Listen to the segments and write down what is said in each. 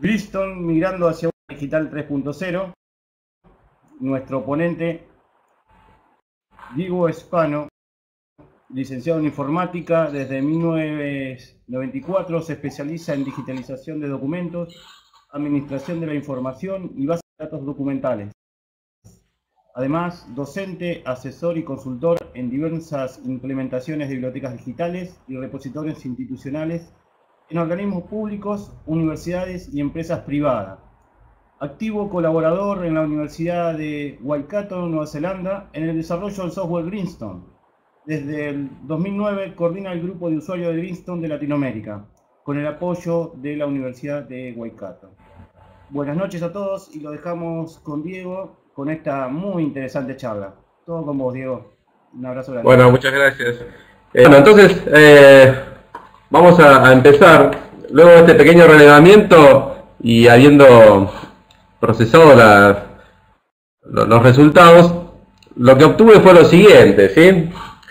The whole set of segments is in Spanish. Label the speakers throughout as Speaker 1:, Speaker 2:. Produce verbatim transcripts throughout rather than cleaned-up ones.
Speaker 1: Greenstone migrando hacia una digital tres punto cero. Nuestro ponente, Diego Espano, licenciado en informática, desde mil novecientos noventa y cuatro se especializa en digitalización de documentos, administración de la información y bases de datos documentales. Además, docente, asesor y consultor en diversas implementaciones de bibliotecas digitales y repositorios institucionales en organismos públicos, universidades y empresas privadas. Activo colaborador en la Universidad de Waikato, Nueva Zelanda, en el desarrollo del software Greenstone. Desde el dos mil nueve coordina el grupo de usuarios de Greenstone de Latinoamérica, con el apoyo de la Universidad de Waikato. Buenas noches a todos y lo dejamos con Diego con esta muy interesante charla. Todo con vos, Diego. Un abrazo grande.
Speaker 2: Bueno, muchas gracias. Eh, bueno, entonces eh, vamos a, a empezar. Luego de este pequeño relevamiento y habiendo procesado la, lo, los resultados, lo que obtuve fue lo siguiente, ¿sí?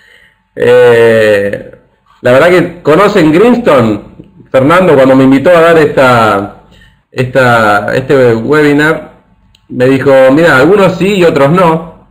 Speaker 2: Eh, la verdad que conocen Greenstone. Fernando, cuando me invitó a dar esta, esta, este webinar, me dijo, mira, algunos sí y otros no.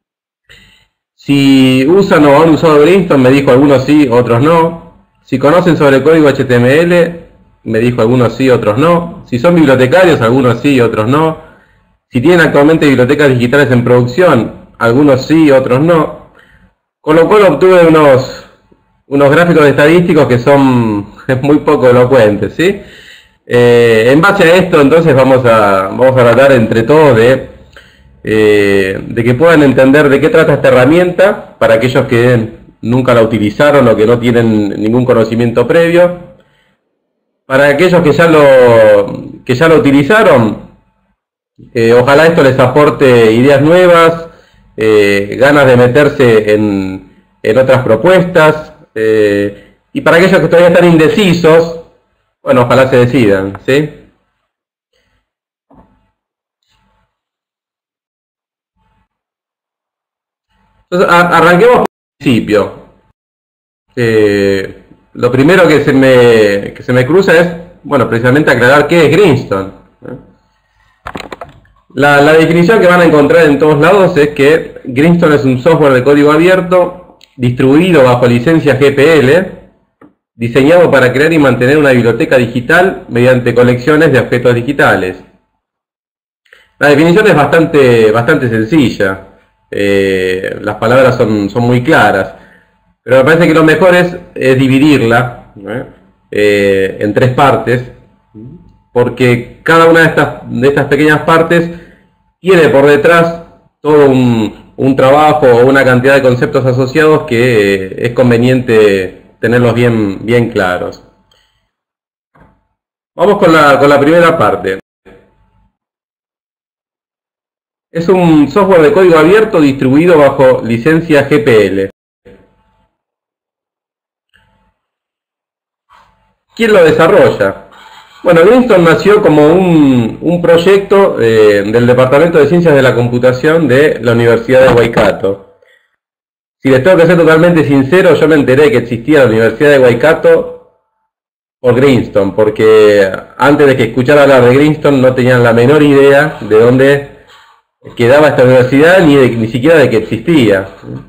Speaker 2: Si usan o han usado Greenstone, me dijo algunos sí, otros no. Si conocen sobre código H T M L, me dijo algunos sí, otros no. Si son bibliotecarios, algunos sí y otros no. Si tienen actualmente bibliotecas digitales en producción, algunos sí, otros no. Con lo cual obtuve unos, unos gráficos estadísticos que son muy poco elocuentes, ¿sí? Eh, en base a esto, entonces, vamos a, vamos a tratar entre todos de, eh, de que puedan entender de qué trata esta herramienta, para aquellos que nunca la utilizaron o que no tienen ningún conocimiento previo. Para aquellos que ya lo, que ya lo utilizaron, eh, ojalá esto les aporte ideas nuevas, eh, ganas de meterse en, en otras propuestas, eh, y para aquellos que todavía están indecisos, bueno, ojalá se decidan, ¿sí? Entonces, arranquemos por el principio. Eh, lo primero que se me, que se me cruza es, bueno, precisamente aclarar qué es Greenstone. La, la definición que van a encontrar en todos lados es que Greenstone es un software de código abierto, distribuido bajo licencia G P L, diseñado para crear y mantener una biblioteca digital mediante colecciones de objetos digitales. La definición es bastante, bastante sencilla. Eh, las palabras son, son muy claras. Pero me parece que lo mejor es, es dividirla, ¿eh? Eh, en tres partes, porque cada una de estas, de estas pequeñas partes tiene por detrás todo un, un trabajo o una cantidad de conceptos asociados que eh, es conveniente tenerlos bien, bien claros. Vamos con la, con la primera parte. Es un software de código abierto distribuido bajo licencia G P L. ¿Quién lo desarrolla? Bueno, Greenstone nació como un, un proyecto eh, del Departamento de Ciencias de la Computación de la Universidad de Waikato. Si les tengo que ser totalmente sincero, yo me enteré que existía la Universidad de Waikato por Greenstone, porque antes de que escuchara hablar de Greenstone no tenían la menor idea de dónde quedaba esta universidad, ni, de, ni siquiera de que existía.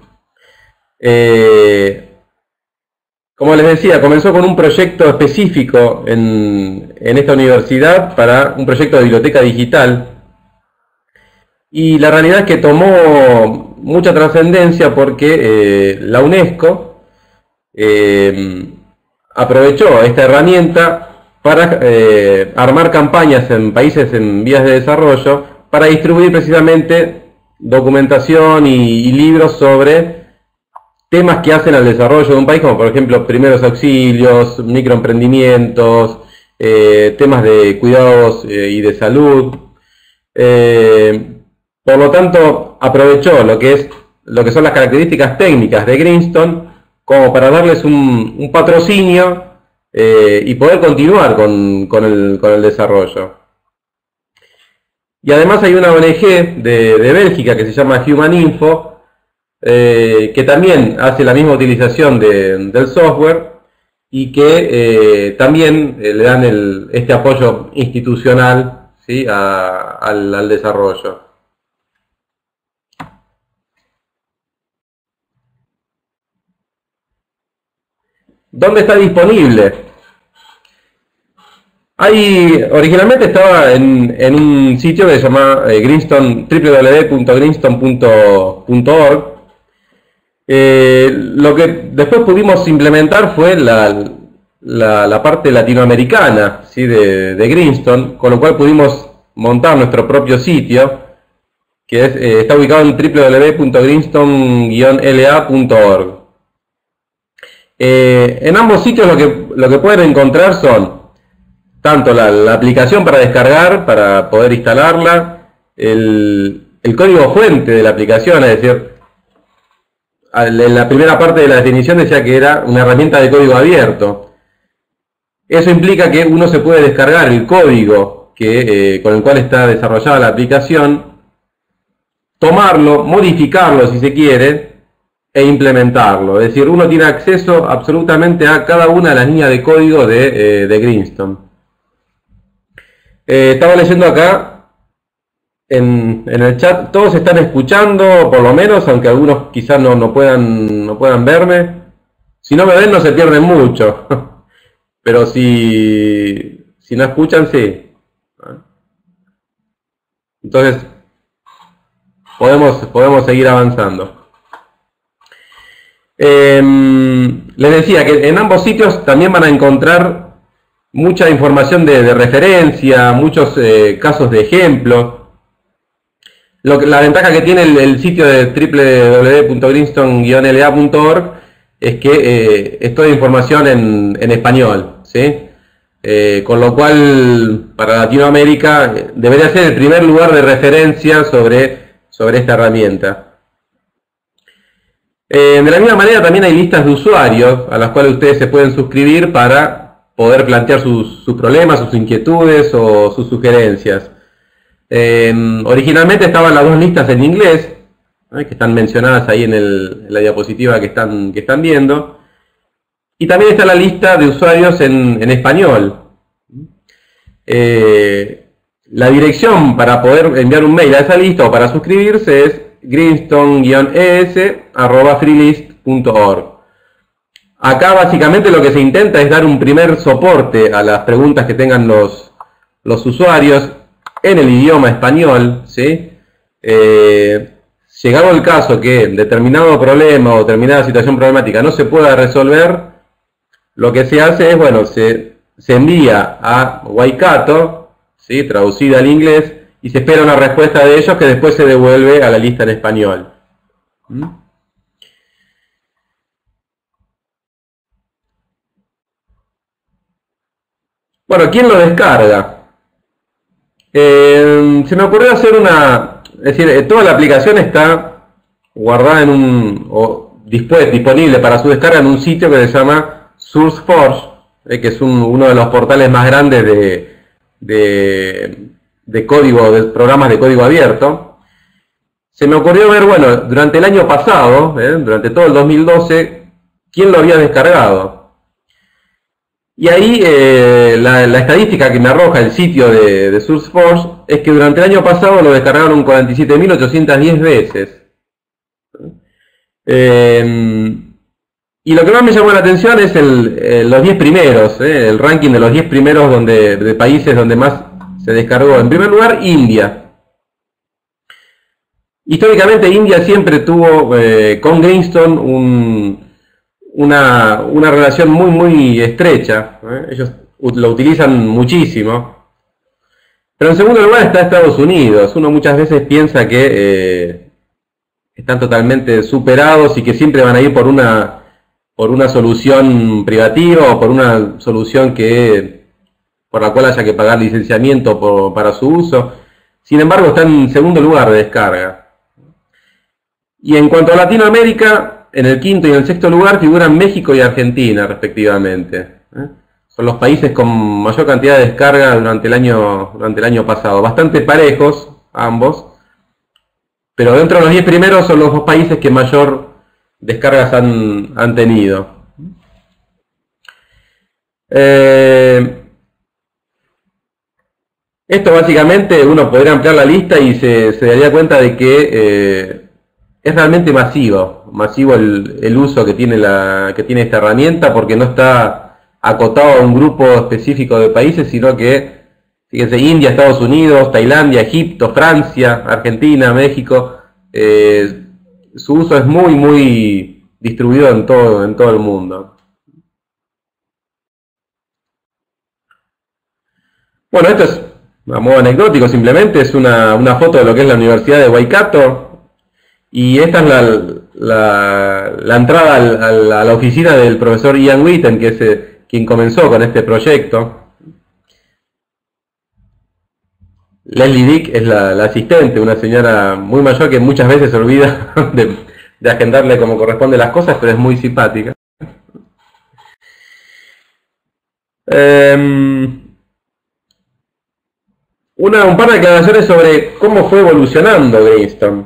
Speaker 2: Eh, como les decía, comenzó con un proyecto específico en, en esta universidad, para un proyecto de biblioteca digital, y la realidad es que tomó mucha trascendencia porque eh, la UNESCO eh, aprovechó esta herramienta para eh, armar campañas en países en vías de desarrollo para distribuir precisamente documentación y, y libros sobre temas que hacen al desarrollo de un país, como por ejemplo primeros auxilios, microemprendimientos, eh, temas de cuidados eh, y de salud. Eh, Por lo tanto, aprovechó lo que, es, lo que son las características técnicas de Greenstone como para darles un, un patrocinio eh, y poder continuar con, con, el, con el desarrollo. Y además hay una O N G de, de Bélgica que se llama Human Info, eh, que también hace la misma utilización de, del software, y que eh, también eh, le dan el, este apoyo institucional, ¿sí?, a, al, al desarrollo. ¿Dónde está disponible? Hay, originalmente estaba en, en un sitio que se llama eh, Greenstone, w w w punto greenstone punto org. Eh, lo que después pudimos implementar fue la, la, la parte latinoamericana, ¿sí?, de, de Greenstone, con lo cual pudimos montar nuestro propio sitio, que es, eh, está ubicado en w w w punto greenstone guion l a punto org. Eh, en ambos sitios lo que, lo que pueden encontrar son tanto la, la aplicación para descargar, para poder instalarla, el, el código fuente de la aplicación, es decir, en la primera parte de la definición decía que era una herramienta de código abierto. Eso implica que uno se puede descargar el código que, eh, con el cual está desarrollada la aplicación, tomarlo, modificarlo si se quiere, e implementarlo. Es decir, uno tiene acceso absolutamente a cada una de las líneas de código de, eh, de Greenstone. Eh, estaba leyendo acá en, en el chat, todos están escuchando, por lo menos, aunque algunos quizás no, no, puedan, no puedan verme. Si no me ven, no se pierden mucho. Pero si, si no escuchan, sí. Entonces, podemos, podemos seguir avanzando. Eh, les decía que en ambos sitios también van a encontrar mucha información de, de referencia, muchos eh, casos de ejemplo. Lo que, la ventaja que tiene el, el sitio de w w w punto greenstone guion l a punto org es que eh, es toda información en, en español, ¿sí? Eh, con lo cual, para Latinoamérica, eh, debería ser el primer lugar de referencia sobre, sobre esta herramienta. Eh, de la misma manera también hay listas de usuarios a las cuales ustedes se pueden suscribir para poder plantear sus, sus problemas, sus inquietudes o sus sugerencias. Eh, originalmente estaban las dos listas en inglés, ¿eh?, que están mencionadas ahí en, el, en la diapositiva que están, que están viendo. Y también está la lista de usuarios en, en español. Eh, la dirección para poder enviar un mail a esa lista o para suscribirse es greenstone guion e s arroba freelist punto org. Acá básicamente lo que se intenta es dar un primer soporte a las preguntas que tengan los, los usuarios en el idioma español, ¿sí? Eh, llegado el caso que determinado problema o determinada situación problemática no se pueda resolver, lo que se hace es, bueno, se, se envía a Waikato, ¿sí?, traducida al inglés, y se espera una respuesta de ellos que después se devuelve a la lista en español. ¿Mm? Bueno, ¿quién lo descarga? Eh, se me ocurrió hacer una... Es decir, toda la aplicación está guardada en un... o dispuesta, disponible para su descarga en un sitio que se llama SourceForge, eh, que es un, uno de los portales más grandes de... de de código, de programas de código abierto. Se me ocurrió ver, bueno, durante el año pasado, ¿eh?, durante todo el dos mil doce, quién lo había descargado. Y ahí eh, la, la estadística que me arroja el sitio de, de SourceForge es que durante el año pasado lo descargaron cuarenta y siete mil ochocientas diez veces. Eh, y lo que más me llamó la atención es el, eh, los diez primeros, eh, el ranking de los diez primeros donde, de países donde más se descargó. En primer lugar, India. Históricamente India siempre tuvo eh, con Greenstone un, una, una relación muy muy estrecha, ¿eh? Ellos lo utilizan muchísimo. Pero en segundo lugar está Estados Unidos. Uno muchas veces piensa que eh, están totalmente superados y que siempre van a ir por una, por una solución privativa o por una solución que por la cual haya que pagar licenciamiento por, para su uso. Sin embargo, está en segundo lugar de descarga. Y en cuanto a Latinoamérica, en el quinto y en el sexto lugar figuran México y Argentina, respectivamente. ¿Eh? Son los países con mayor cantidad de descarga durante el año, durante el año pasado. Bastante parejos, ambos. Pero dentro de los diez primeros son los dos países que mayor descargas han, han tenido. Eh, esto básicamente uno podría ampliar la lista y se, se daría cuenta de que eh, es realmente masivo, masivo el, el uso que tiene, la, que tiene esta herramienta, porque no está acotado a un grupo específico de países, sino que, fíjense, India, Estados Unidos, Tailandia, Egipto, Francia, Argentina, México, eh, su uso es muy, muy distribuido en todo, en todo el mundo. Bueno, esto es a modo anecdótico, simplemente es una, una foto de lo que es la Universidad de Waikato, y esta es la, la, la entrada al, al, a la oficina del profesor Ian Witten, que es eh, quien comenzó con este proyecto. Leslie Dick es la, la asistente, una señora muy mayor que muchas veces se olvida de, de agendarle como corresponde las cosas, pero es muy simpática. Eh, una, un par de declaraciones sobre cómo fue evolucionando Greenstone.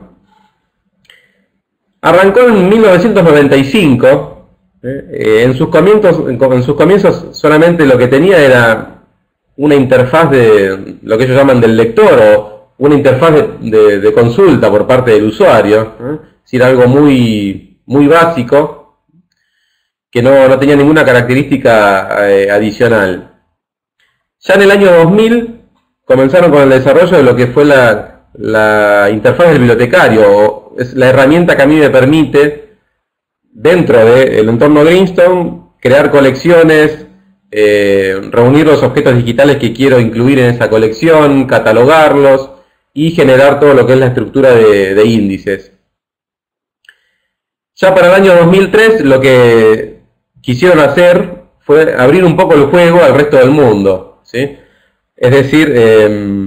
Speaker 2: Arrancó en mil novecientos noventa y cinco, eh, en, sus comienzos, en sus comienzos solamente lo que tenía era una interfaz de lo que ellos llaman del lector, o una interfaz de, de, de consulta por parte del usuario, ¿eh? Es decir, algo muy, muy básico, que no, no tenía ninguna característica eh, adicional. Ya en el año dos mil comenzaron con el desarrollo de lo que fue la, la interfaz del bibliotecario, es la herramienta que a mí me permite, dentro del entorno Greenstone, crear colecciones, eh, reunir los objetos digitales que quiero incluir en esa colección, catalogarlos y generar todo lo que es la estructura de, de índices. Ya para el año dos mil tres lo que quisieron hacer fue abrir un poco el juego al resto del mundo, ¿sí? Es decir, eh,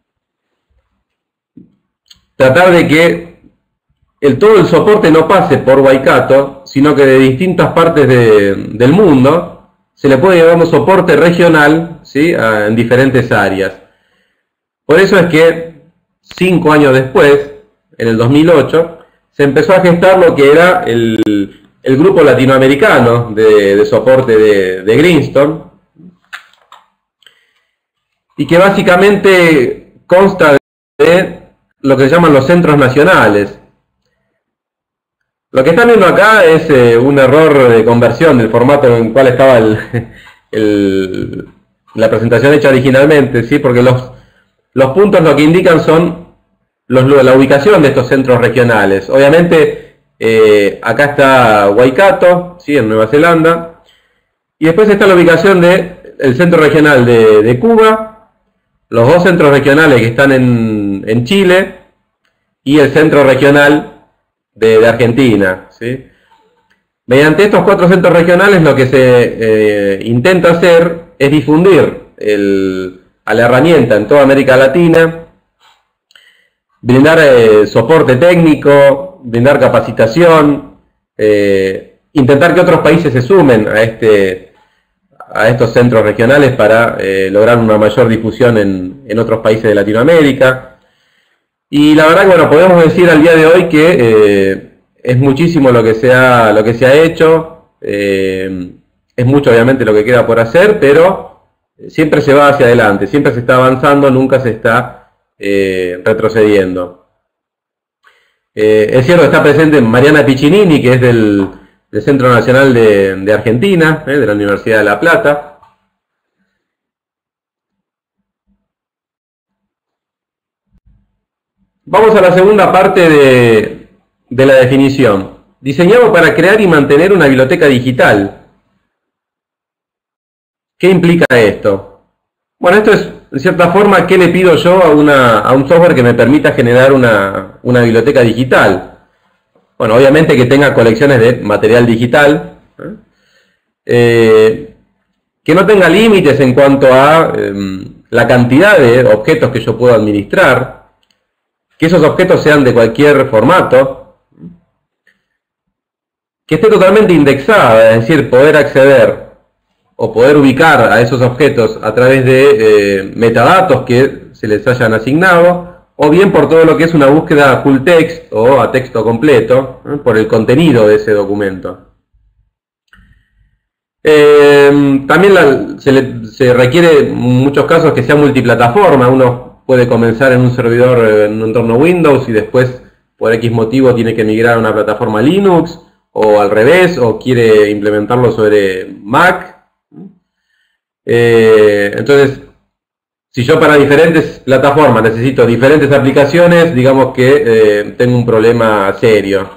Speaker 2: tratar de que el, todo el soporte no pase por Waikato, sino que de distintas partes de, del mundo se le puede llevar un soporte regional, ¿sí? A, en diferentes áreas. Por eso es que cinco años después, en el dos mil ocho, se empezó a gestar lo que era el, el grupo latinoamericano de, de soporte de, de Greenstone, y que básicamente consta de lo que se llaman los centros nacionales. Lo que están viendo acá es eh, un error de conversión del formato en el cual estaba el, el, la presentación hecha originalmente, ¿sí? Porque los, los puntos lo que indican son los, la ubicación de estos centros regionales. Obviamente, eh, acá está Waikato, ¿sí? En Nueva Zelanda, y después está la ubicación del centro regional de, de Cuba, los dos centros regionales que están en, en Chile, y el centro regional De, de Argentina, ¿sí? Mediante estos cuatro centros regionales lo que se eh, intenta hacer es difundir el, a la herramienta en toda América Latina, brindar eh, soporte técnico, brindar capacitación, eh, intentar que otros países se sumen a, este, a estos centros regionales para eh, lograr una mayor difusión en, en otros países de Latinoamérica. Y la verdad que, bueno, podemos decir al día de hoy que eh, es muchísimo lo que se ha, lo que se ha hecho, eh, es mucho obviamente lo que queda por hacer, pero siempre se va hacia adelante, siempre se está avanzando, nunca se está eh, retrocediendo. Eh, es cierto, está presente Mariana Piccinini, que es del, del Centro Nacional de, de Argentina, eh, de la Universidad de La Plata. Vamos a la segunda parte de, de la definición. Diseñado para crear y mantener una biblioteca digital. ¿Qué implica esto? Bueno, esto es, en cierta forma, ¿qué le pido yo a, una, a un software que me permita generar una, una biblioteca digital? Bueno, obviamente que tenga colecciones de material digital, ¿eh? Eh, que no tenga límites en cuanto a eh, la cantidad de objetos que yo puedo administrar, que esos objetos sean de cualquier formato, que esté totalmente indexada, es decir, poder acceder o poder ubicar a esos objetos a través de eh, metadatos que se les hayan asignado, o bien por todo lo que es una búsqueda full text o a texto completo, ¿eh? Por el contenido de ese documento. Eh, también la, se, le, se requiere en muchos casos que sea multiplataforma. Uno puede comenzar en un servidor en un entorno Windows y después por X motivo tiene que migrar a una plataforma Linux, o al revés, o quiere implementarlo sobre Mac. Eh, entonces, si yo para diferentes plataformas necesito diferentes aplicaciones, digamos que eh, tengo un problema serio.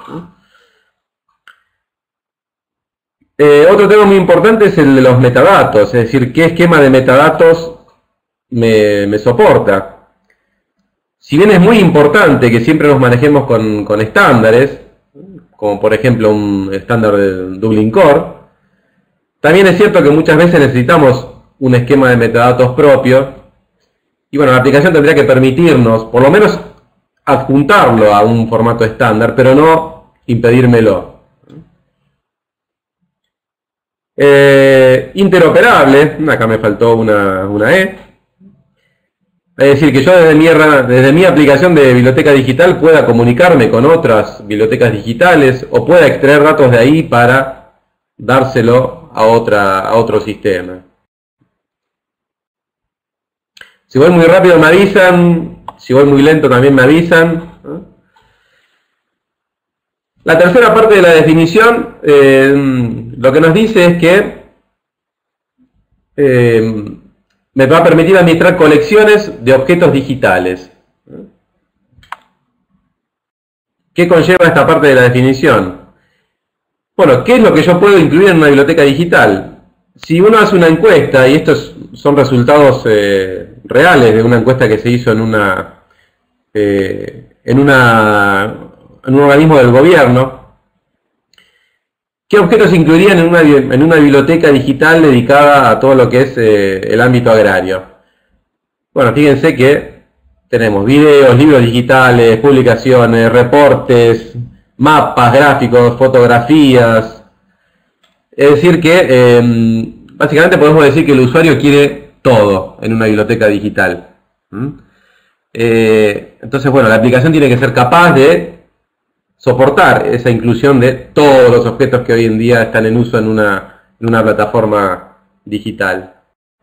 Speaker 2: Eh, otro tema muy importante es el de los metadatos, es decir, qué esquema de metadatos me, me soporta. Si bien es muy importante que siempre nos manejemos con, con estándares, como por ejemplo un estándar de Dublin Core, también es cierto que muchas veces necesitamos un esquema de metadatos propio, y bueno, la aplicación tendría que permitirnos, por lo menos, adjuntarlo a un formato estándar, pero no impedírmelo. Eh, interoperable, acá me faltó una, una E. Es decir, que yo desde mi, desde mi aplicación de biblioteca digital pueda comunicarme con otras bibliotecas digitales o pueda extraer datos de ahí para dárselo a, otra, a otro sistema. Si voy muy rápido me avisan, si voy muy lento también me avisan. La tercera parte de la definición eh, lo que nos dice es que eh, me va a permitir administrar colecciones de objetos digitales. ¿Qué conlleva esta parte de la definición? Bueno, ¿qué es lo que yo puedo incluir en una biblioteca digital? Si uno hace una encuesta, y estos son resultados eh, reales de una encuesta que se hizo en una, eh, en una en un organismo del gobierno, ¿qué objetos se incluirían en una, en una biblioteca digital dedicada a todo lo que es eh, el ámbito agrario? Bueno, fíjense que tenemos videos, libros digitales, publicaciones, reportes, mapas, gráficos, fotografías. Es decir que eh, básicamente podemos decir que el usuario quiere todo en una biblioteca digital. ¿Mm? Eh, entonces, bueno, la aplicación tiene que ser capaz de soportar esa inclusión de todos los objetos que hoy en día están en uso en una, en una plataforma digital.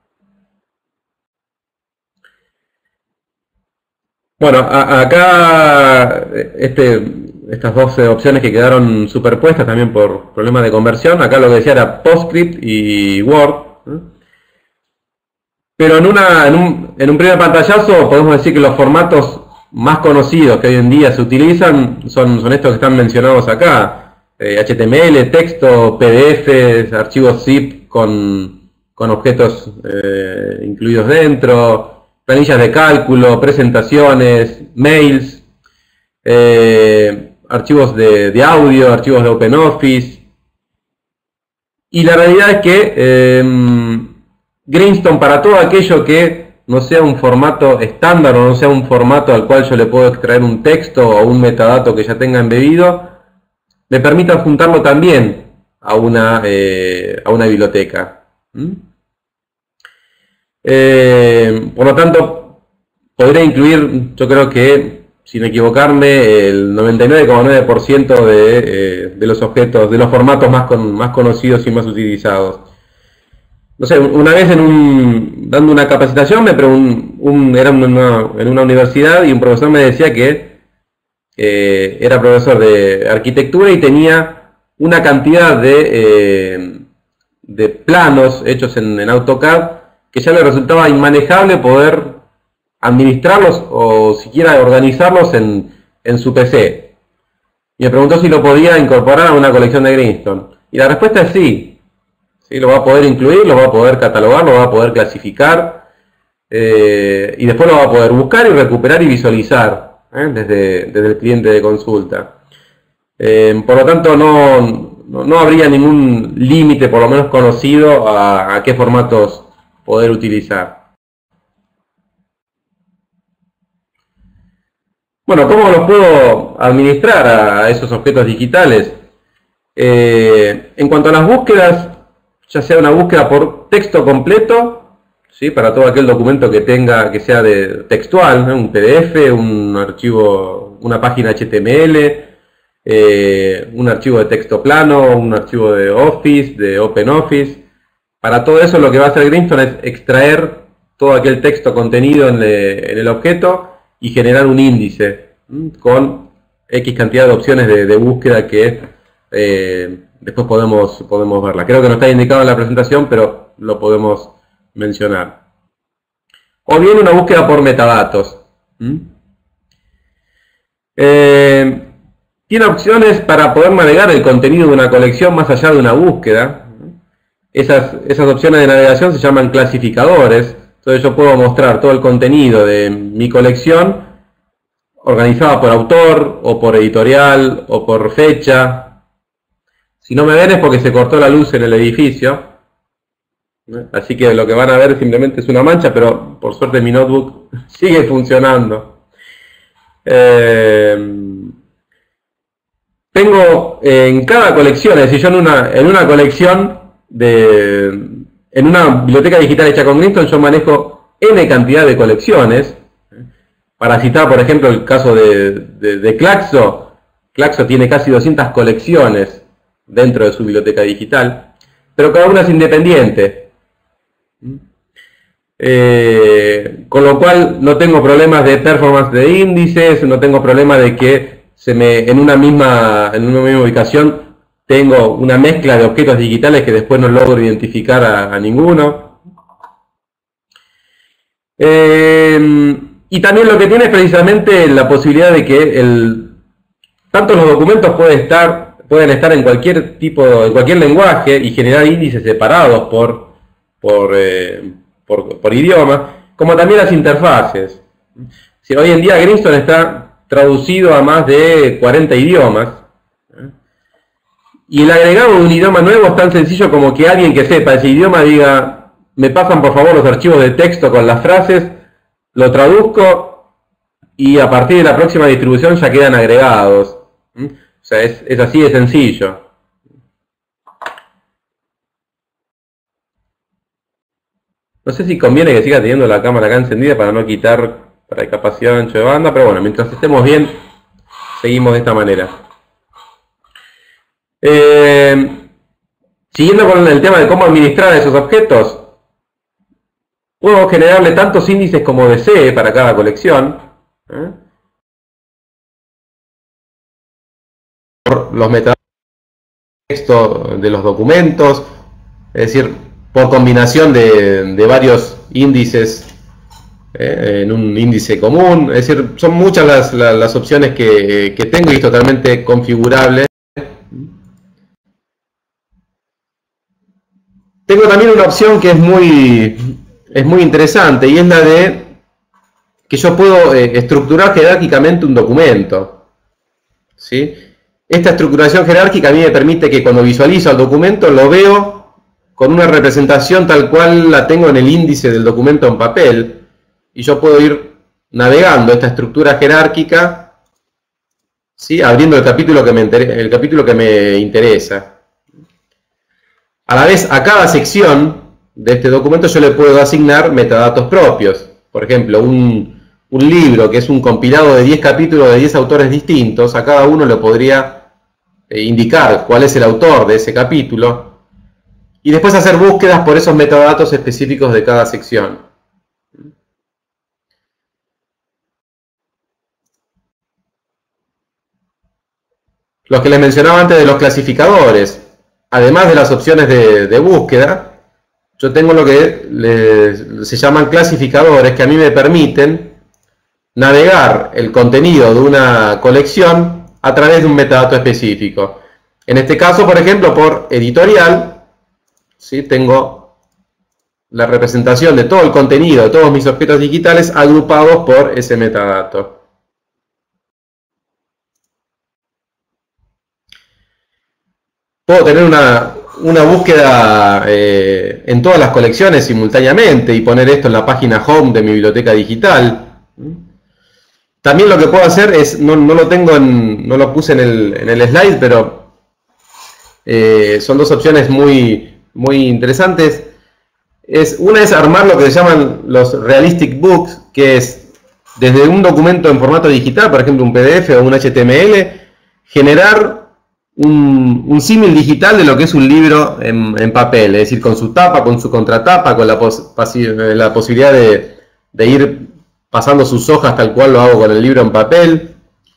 Speaker 2: Bueno, a, acá este, estas dos opciones que quedaron superpuestas también por problemas de conversión, acá lo que decía era PostScript y Word. ¿eh? Pero en, una, en, un, en un primer pantallazo podemos decir que los formatos más conocidos que hoy en día se utilizan son, son estos que están mencionados acá. Eh, H T M L, texto, P D Fs, archivos zip con, con objetos eh, incluidos dentro, planillas de cálculo, presentaciones, mails, eh, archivos de, de audio, archivos de OpenOffice. Y la realidad es que eh, Greenstone, para todo aquello que no sea un formato estándar o no sea un formato al cual yo le puedo extraer un texto o un metadato que ya tenga embebido, me permite adjuntarlo también a una, eh, a una biblioteca. ¿Mm? Eh, por lo tanto, podría incluir, yo creo que, sin equivocarme, el noventa y nueve coma nueve por ciento de, eh, de los objetos, de los formatos más, con, más conocidos y más utilizados. No sé, una vez en un, dando una capacitación, me pregun, un, era una, en una universidad y un profesor me decía que eh, era profesor de arquitectura y tenía una cantidad de, eh, de planos hechos en, en AutoCAD que ya le resultaba inmanejable poder administrarlos o siquiera organizarlos en, en su P C. Y me preguntó si lo podía incorporar a una colección de Greenstone. Y la respuesta es sí. Sí, lo va a poder incluir, lo va a poder catalogar, lo va a poder clasificar eh, y después lo va a poder buscar y recuperar y visualizar ¿eh? desde, desde el cliente de consulta. Eh, por lo tanto, no, no, no habría ningún límite, por lo menos conocido, a, a qué formatos poder utilizar. Bueno, ¿cómo los puedo administrar a esos objetos digitales? Eh, en cuanto a las búsquedas, ya sea una búsqueda por texto completo, ¿sí? Para todo aquel documento que tenga, que sea de textual, ¿no? Un P D F, un archivo, una página H T M L, eh, un archivo de texto plano, un archivo de Office, de OpenOffice, para todo eso lo que va a hacer Grimstone es extraer todo aquel texto contenido en, le, en el objeto y generar un índice ¿m? con X cantidad de opciones de, de búsqueda que eh, después podemos, podemos verla. Creo que no está indicado en la presentación, pero lo podemos mencionar. O bien una búsqueda por metadatos. ¿m? Eh, tiene opciones para poder navegar el contenido de una colección más allá de una búsqueda. Esas, esas opciones de navegación se llaman clasificadores. Entonces yo puedo mostrar todo el contenido de mi colección organizada por autor, o por editorial, o por fecha. Si no me ven es porque se cortó la luz en el edificio. Así que lo que van a ver simplemente es una mancha, pero por suerte mi notebook sigue funcionando. Eh, tengo en cada colección, es decir, yo en una, en una colección de, en una biblioteca digital hecha con Grimstone, yo manejo N cantidad de colecciones. Para citar, por ejemplo, el caso de, de, de Claxo, Claxo tiene casi doscientas colecciones dentro de su biblioteca digital, pero cada una es independiente. Eh, con lo cual no tengo problemas de performance de índices, no tengo problemas de que se me, en una misma, en una misma ubicación tengo una mezcla de objetos digitales que después no logro identificar a, a ninguno. Eh, y también lo que tiene es precisamente la posibilidad de que el, tanto los documentos pueden estar, pueden estar en cualquier tipo, en cualquier lenguaje y generar índices separados por, por, eh, por, por idioma, como también las interfaces. Si hoy en día Grimstone está traducido a más de cuarenta idiomas, y el agregado de un idioma nuevo es tan sencillo como que alguien que sepa ese idioma diga, me pasan por favor los archivos de texto con las frases, lo traduzco y a partir de la próxima distribución ya quedan agregados. O sea, es, es así de sencillo. No sé si conviene que siga teniendo la cámara acá encendida para no quitar para la capacidad de ancho de banda, pero bueno, mientras estemos bien, seguimos de esta manera. Eh, siguiendo con el tema de cómo administrar esos objetos, puedo generarle tantos índices como desee para cada colección. ¿eh? Por los metadatos de texto de los documentos, es decir, por combinación de, de varios índices eh, en un índice común. Es decir, son muchas las, las, las opciones que, que tengo y es totalmente configurable. Tengo también una opción que es muy, es muy interesante y es la de que yo puedo eh, estructurar jerárquicamente un documento. ¿Sí? Esta estructuración jerárquica a mí me permite que cuando visualizo el documento lo veo con una representación tal cual la tengo en el índice del documento en papel y yo puedo ir navegando esta estructura jerárquica, ¿sí? Abriendo el capítulo que me inter- el capítulo que me interesa. A la vez, a cada sección de este documento yo le puedo asignar metadatos propios. Por ejemplo, un, un libro que es un compilado de diez capítulos de diez autores distintos, a cada uno le podría eh, indicar cuál es el autor de ese capítulo y después hacer búsquedas por esos metadatos específicos de cada sección. Los que les mencionaba antes de los clasificadores. Además de las opciones de, de búsqueda, yo tengo lo que les, se llaman clasificadores que a mí me permiten navegar el contenido de una colección a través de un metadato específico. En este caso, por ejemplo, por editorial, ¿sí? Tengo la representación de todo el contenido de todos mis objetos digitales agrupados por ese metadato. Puedo tener una, una búsqueda eh, en todas las colecciones simultáneamente y poner esto en la página home de mi biblioteca digital. También lo que puedo hacer es, no, no lo tengo en, no lo puse en el, en el slide, pero eh, son dos opciones muy, muy interesantes. Es, una es armar lo que se llaman los realistic books, que es desde un documento en formato digital, por ejemplo un P D F o un H T M L, generar un, un símil digital de lo que es un libro en, en papel, es decir, con su tapa, con su contratapa, con la, pos, la posibilidad de, de ir pasando sus hojas tal cual lo hago con el libro en papel.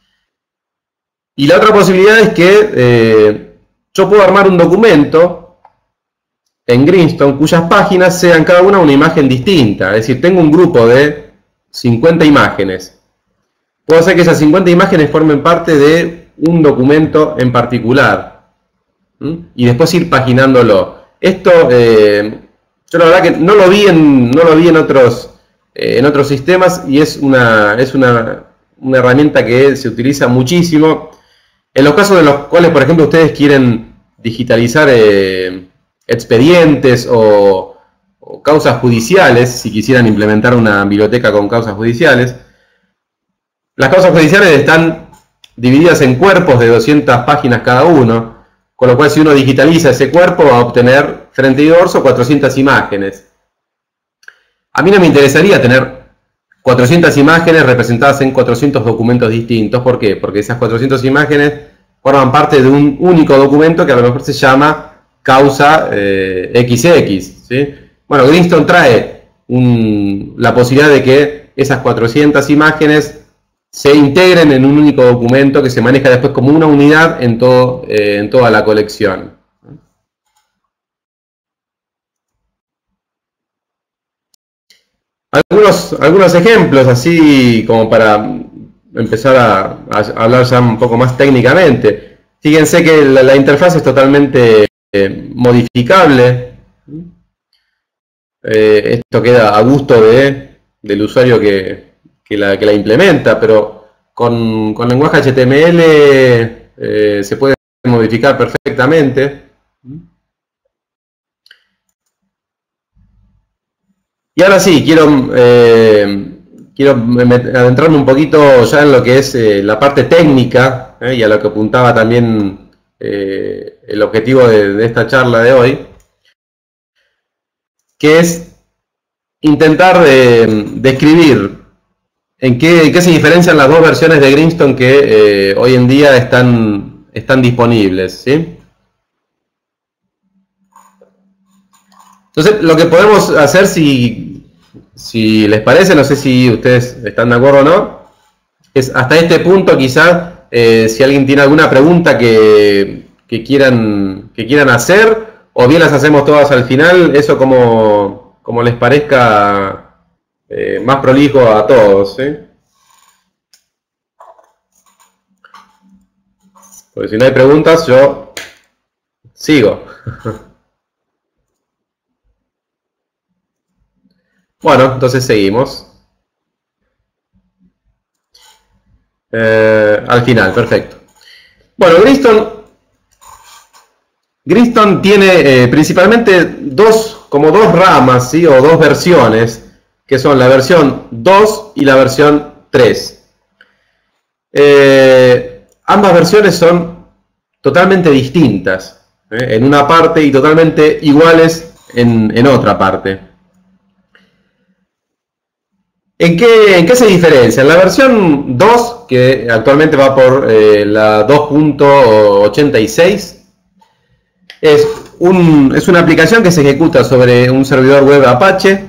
Speaker 2: Y la otra posibilidad es que eh, yo puedo armar un documento en Greenstone cuyas páginas sean cada una una imagen distinta, es decir, tengo un grupo de cincuenta imágenes. Puedo hacer que esas cincuenta imágenes formen parte de un documento en particular, ¿Mm? y después ir paginándolo. Esto, eh, yo la verdad que no lo vi en, no lo vi en otros, eh, en otros sistemas, y es una, es una, una herramienta que se utiliza muchísimo. En los casos en los cuales, por ejemplo, ustedes quieren digitalizar eh, expedientes o, o causas judiciales, si quisieran implementar una biblioteca con causas judiciales, las causas judiciales están divididas en cuerpos de doscientas páginas cada uno, con lo cual si uno digitaliza ese cuerpo va a obtener frente y dorso cuatrocientas imágenes. A mí no me interesaría tener cuatrocientas imágenes representadas en cuatrocientos documentos distintos. ¿Por qué? Porque esas cuatrocientas imágenes forman parte de un único documento que a lo mejor se llama causa eh, equis equis, ¿sí? Bueno, Greenstone trae un, la posibilidad de que esas cuatrocientas imágenes se integren en un único documento que se maneja después como una unidad en, todo, eh, en toda la colección. Algunos, algunos ejemplos, así como para empezar a, a hablar ya un poco más técnicamente. Fíjense que la, la interfaz es totalmente eh, modificable. Eh, esto queda a gusto de, del usuario que, que, la, que la implementa, pero con, con lenguaje H T M L eh, se puede modificar perfectamente. Y ahora sí, quiero, eh, quiero adentrarme un poquito ya en lo que es eh, la parte técnica, eh, y a lo que apuntaba también eh, el objetivo de, de esta charla de hoy, que es intentar de, describir en qué, en qué se diferencian las dos versiones de Greenstone que eh, hoy en día están, están disponibles, ¿sí? Entonces, lo que podemos hacer, si, si les parece, no sé si ustedes están de acuerdo o no, es hasta este punto quizás, eh, si alguien tiene alguna pregunta que, que, quieran, que quieran hacer, o bien las hacemos todas al final, eso como, como les parezca eh, más prolijo a todos, ¿sí? Porque si no hay preguntas, yo sigo. Bueno, entonces seguimos. Eh, al final, perfecto. Bueno, Greenstone, Greenstone tiene eh, principalmente dos, como dos ramas, ¿sí? O dos versiones, que son la versión dos y la versión tres. Eh, ambas versiones son totalmente distintas, ¿eh? En una parte y totalmente iguales en, en otra parte. ¿En qué, ¿En qué se diferencia? En la versión dos, que actualmente va por eh, la dos punto ochenta y seis, es, un, es una aplicación que se ejecuta sobre un servidor web Apache.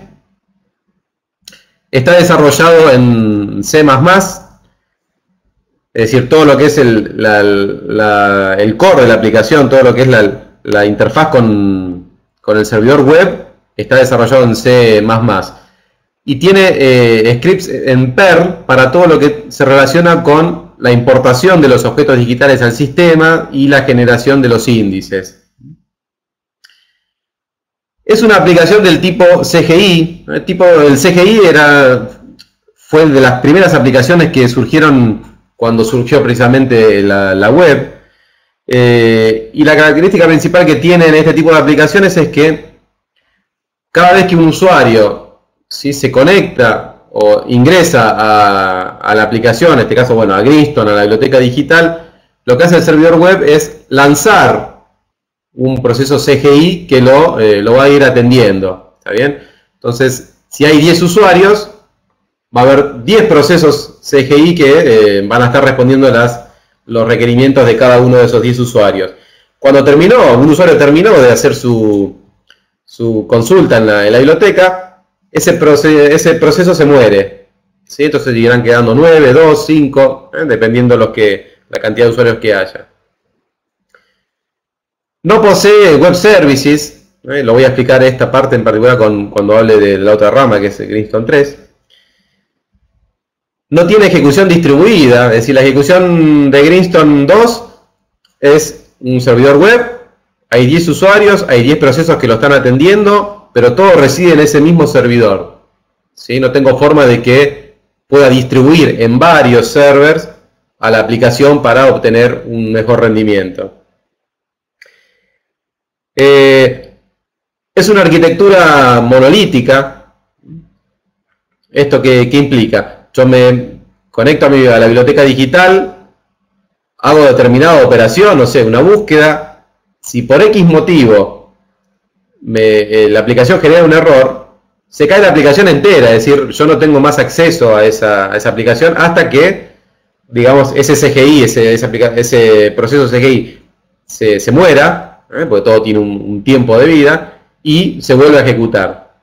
Speaker 2: Está desarrollado en C más más, es decir, todo lo que es el, la, la, el core de la aplicación, todo lo que es la, la interfaz con, con el servidor web, está desarrollado en C más más. Y tiene eh, scripts en Perl para todo lo que se relaciona con la importación de los objetos digitales al sistema y la generación de los índices. Es una aplicación del tipo C G I. El, tipo, el C G I era, fue de las primeras aplicaciones que surgieron cuando surgió precisamente la, la web. Eh, y la característica principal que tienen este tipo de aplicaciones es que cada vez que un usuario si se conecta o ingresa a, a la aplicación, en este caso, bueno, a Greenstone, a la biblioteca digital, lo que hace el servidor web es lanzar un proceso C G I que lo, eh, lo va a ir atendiendo, ¿está bien? Entonces, si hay diez usuarios, va a haber diez procesos C G I que eh, van a estar respondiendo las los requerimientos de cada uno de esos diez usuarios. Cuando terminó, un usuario terminó de hacer su, su consulta en la, en la biblioteca, ese, proce ese proceso se muere, ¿sí? Entonces irán quedando nueve, dos, cinco, ¿eh? Dependiendo los que, la cantidad de usuarios que haya. No posee web services, ¿eh? Lo voy a explicar esta parte en particular con, cuando hable de la otra rama, que es el Greenstone tres. No tiene ejecución distribuida, es decir, la ejecución de Greenstone dos es un servidor web, hay diez usuarios, hay diez procesos que lo están atendiendo, pero todo reside en ese mismo servidor, ¿sí? No tengo forma de que pueda distribuir en varios servers a la aplicación para obtener un mejor rendimiento. Eh, es una arquitectura monolítica. ¿Esto qué, qué implica? Yo me conecto a, mi, a la biblioteca digital, hago determinada operación, no sé, una búsqueda. Si por X motivo me, eh, la aplicación genera un error, se cae la aplicación entera, es decir, yo no tengo más acceso a esa, a esa aplicación hasta que, digamos, ese C G I, ese, ese, ese proceso C G I se, se muera, ¿eh? Porque todo tiene un, un tiempo de vida, y se vuelve a ejecutar.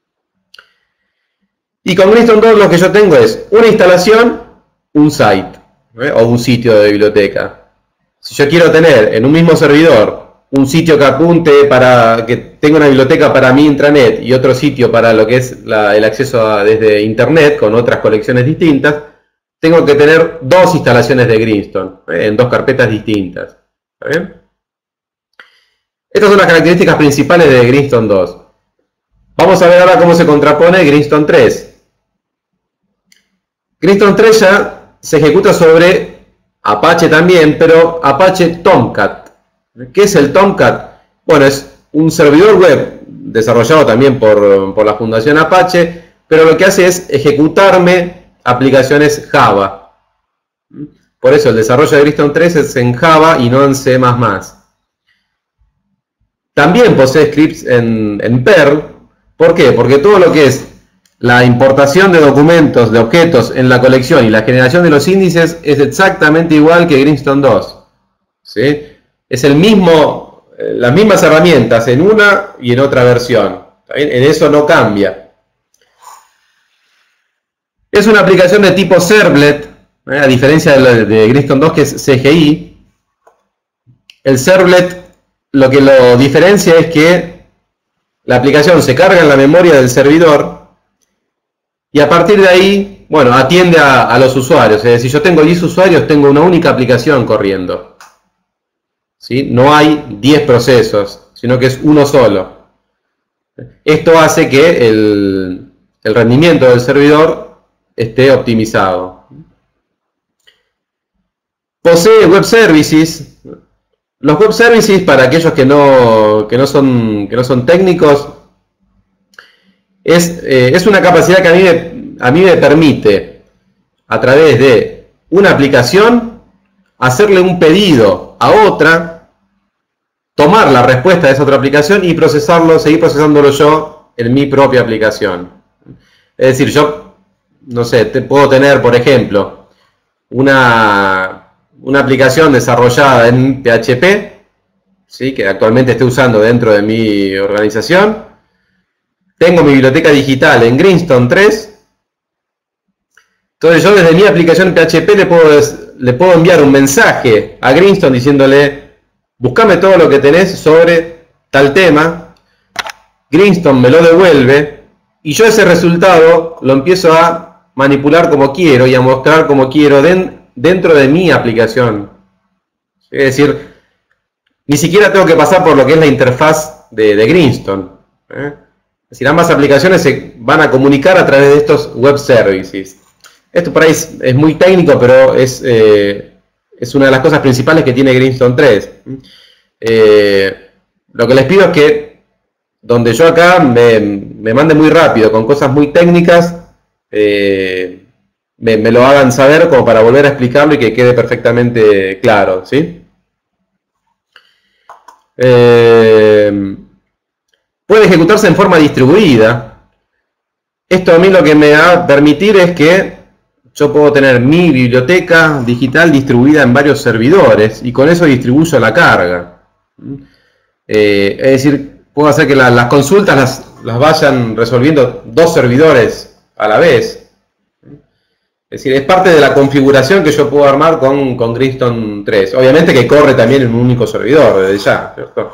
Speaker 2: Y con Greenstone dos lo que yo tengo es una instalación, un site, ¿eh? O un sitio de biblioteca. Si yo quiero tener en un mismo servidor un sitio que apunte para que tenga una biblioteca para mi intranet y otro sitio para lo que es la, el acceso a, desde internet con otras colecciones distintas, tengo que tener dos instalaciones de Greenstone, ¿eh? En dos carpetas distintas. ¿Está bien? Estas son las características principales de Greenstone dos. Vamos a ver ahora cómo se contrapone Greenstone tres. Greenstone tres ya se ejecuta sobre Apache también, pero Apache Tomcat. ¿Qué es el Tomcat? Bueno, es un servidor web desarrollado también por, por la Fundación Apache, pero lo que hace es ejecutarme aplicaciones Java. Por eso el desarrollo de Greenstone tres es en Java y no en C más más. También posee scripts en, en Perl. ¿Por qué? Porque todo lo que es la importación de documentos, de objetos en la colección y la generación de los índices es exactamente igual que Greenstone dos. ¿Sí? Es el mismo, las mismas herramientas en una y en otra versión. En eso no cambia. Es una aplicación de tipo servlet, ¿eh? A diferencia de, de Greenstone dos, que es C G I. El servlet lo que lo diferencia es que la aplicación se carga en la memoria del servidor y a partir de ahí, bueno, atiende a, a los usuarios. Es decir, yo tengo diez usuarios, tengo una única aplicación corriendo. ¿Sí? No hay diez procesos, sino que es uno solo. Esto hace que el, el rendimiento del servidor esté optimizado. Posee web services. Los web services, para aquellos que no, que no, son, que no son técnicos, es, eh, es una capacidad que a mí, me, a mí me permite, a través de una aplicación, hacerle un pedido a otra, tomar la respuesta de esa otra aplicación y procesarlo, seguir procesándolo yo en mi propia aplicación. Es decir, yo, no sé, te puedo tener, por ejemplo, una... una aplicación desarrollada en P H P, ¿sí? Que actualmente estoy usando dentro de mi organización. Tengo mi biblioteca digital en Greenstone tres. Entonces yo desde mi aplicación P H P le puedo, le puedo enviar un mensaje a Greenstone diciéndole: buscame todo lo que tenés sobre tal tema. Greenstone me lo devuelve y yo ese resultado lo empiezo a manipular como quiero y a mostrar como quiero dentro dentro de mi aplicación. Es decir, ni siquiera tengo que pasar por lo que es la interfaz de, de Greenstone. ¿eh? Es decir, ambas aplicaciones se van a comunicar a través de estos web services. Esto por ahí es, es muy técnico, pero es, eh, es una de las cosas principales que tiene Greenstone tres. Eh, lo que les pido es que, donde yo acá me, me mande muy rápido, con cosas muy técnicas, eh, Me, me lo hagan saber como para volver a explicarlo y que quede perfectamente claro, ¿sí? Eh, puede ejecutarse en forma distribuida. Esto a mí lo que me va a permitir es que yo puedo tener mi biblioteca digital distribuida en varios servidores y con eso distribuyo la carga. Eh, es decir, puedo hacer que la, las consultas las, las vayan resolviendo dos servidores a la vez. Es decir, es parte de la configuración que yo puedo armar con, con Greenstone tres. Obviamente que corre también en un único servidor desde ya, ¿cierto?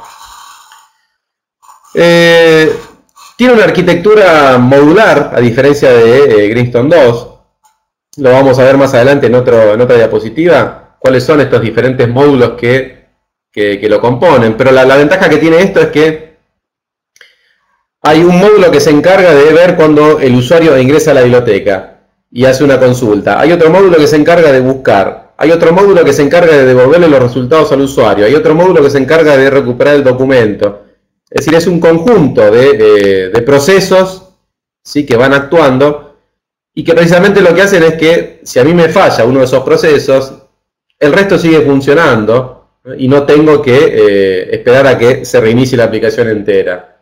Speaker 2: Eh, tiene una arquitectura modular, a diferencia de eh, Greenstone dos. Lo vamos a ver más adelante en, otro, en otra diapositiva, cuáles son estos diferentes módulos que, que, que lo componen. Pero la, la ventaja que tiene esto es que hay un módulo que se encarga de ver cuando el usuario ingresa a la biblioteca y hace una consulta. Hay otro módulo que se encarga de buscar. Hay otro módulo que se encarga de devolverle los resultados al usuario. Hay otro módulo que se encarga de recuperar el documento. Es decir, es un conjunto de, de, de procesos, ¿sí?, que van actuando y que precisamente lo que hacen es que si a mí me falla uno de esos procesos, el resto sigue funcionando y no tengo que eh, esperar a que se reinicie la aplicación entera.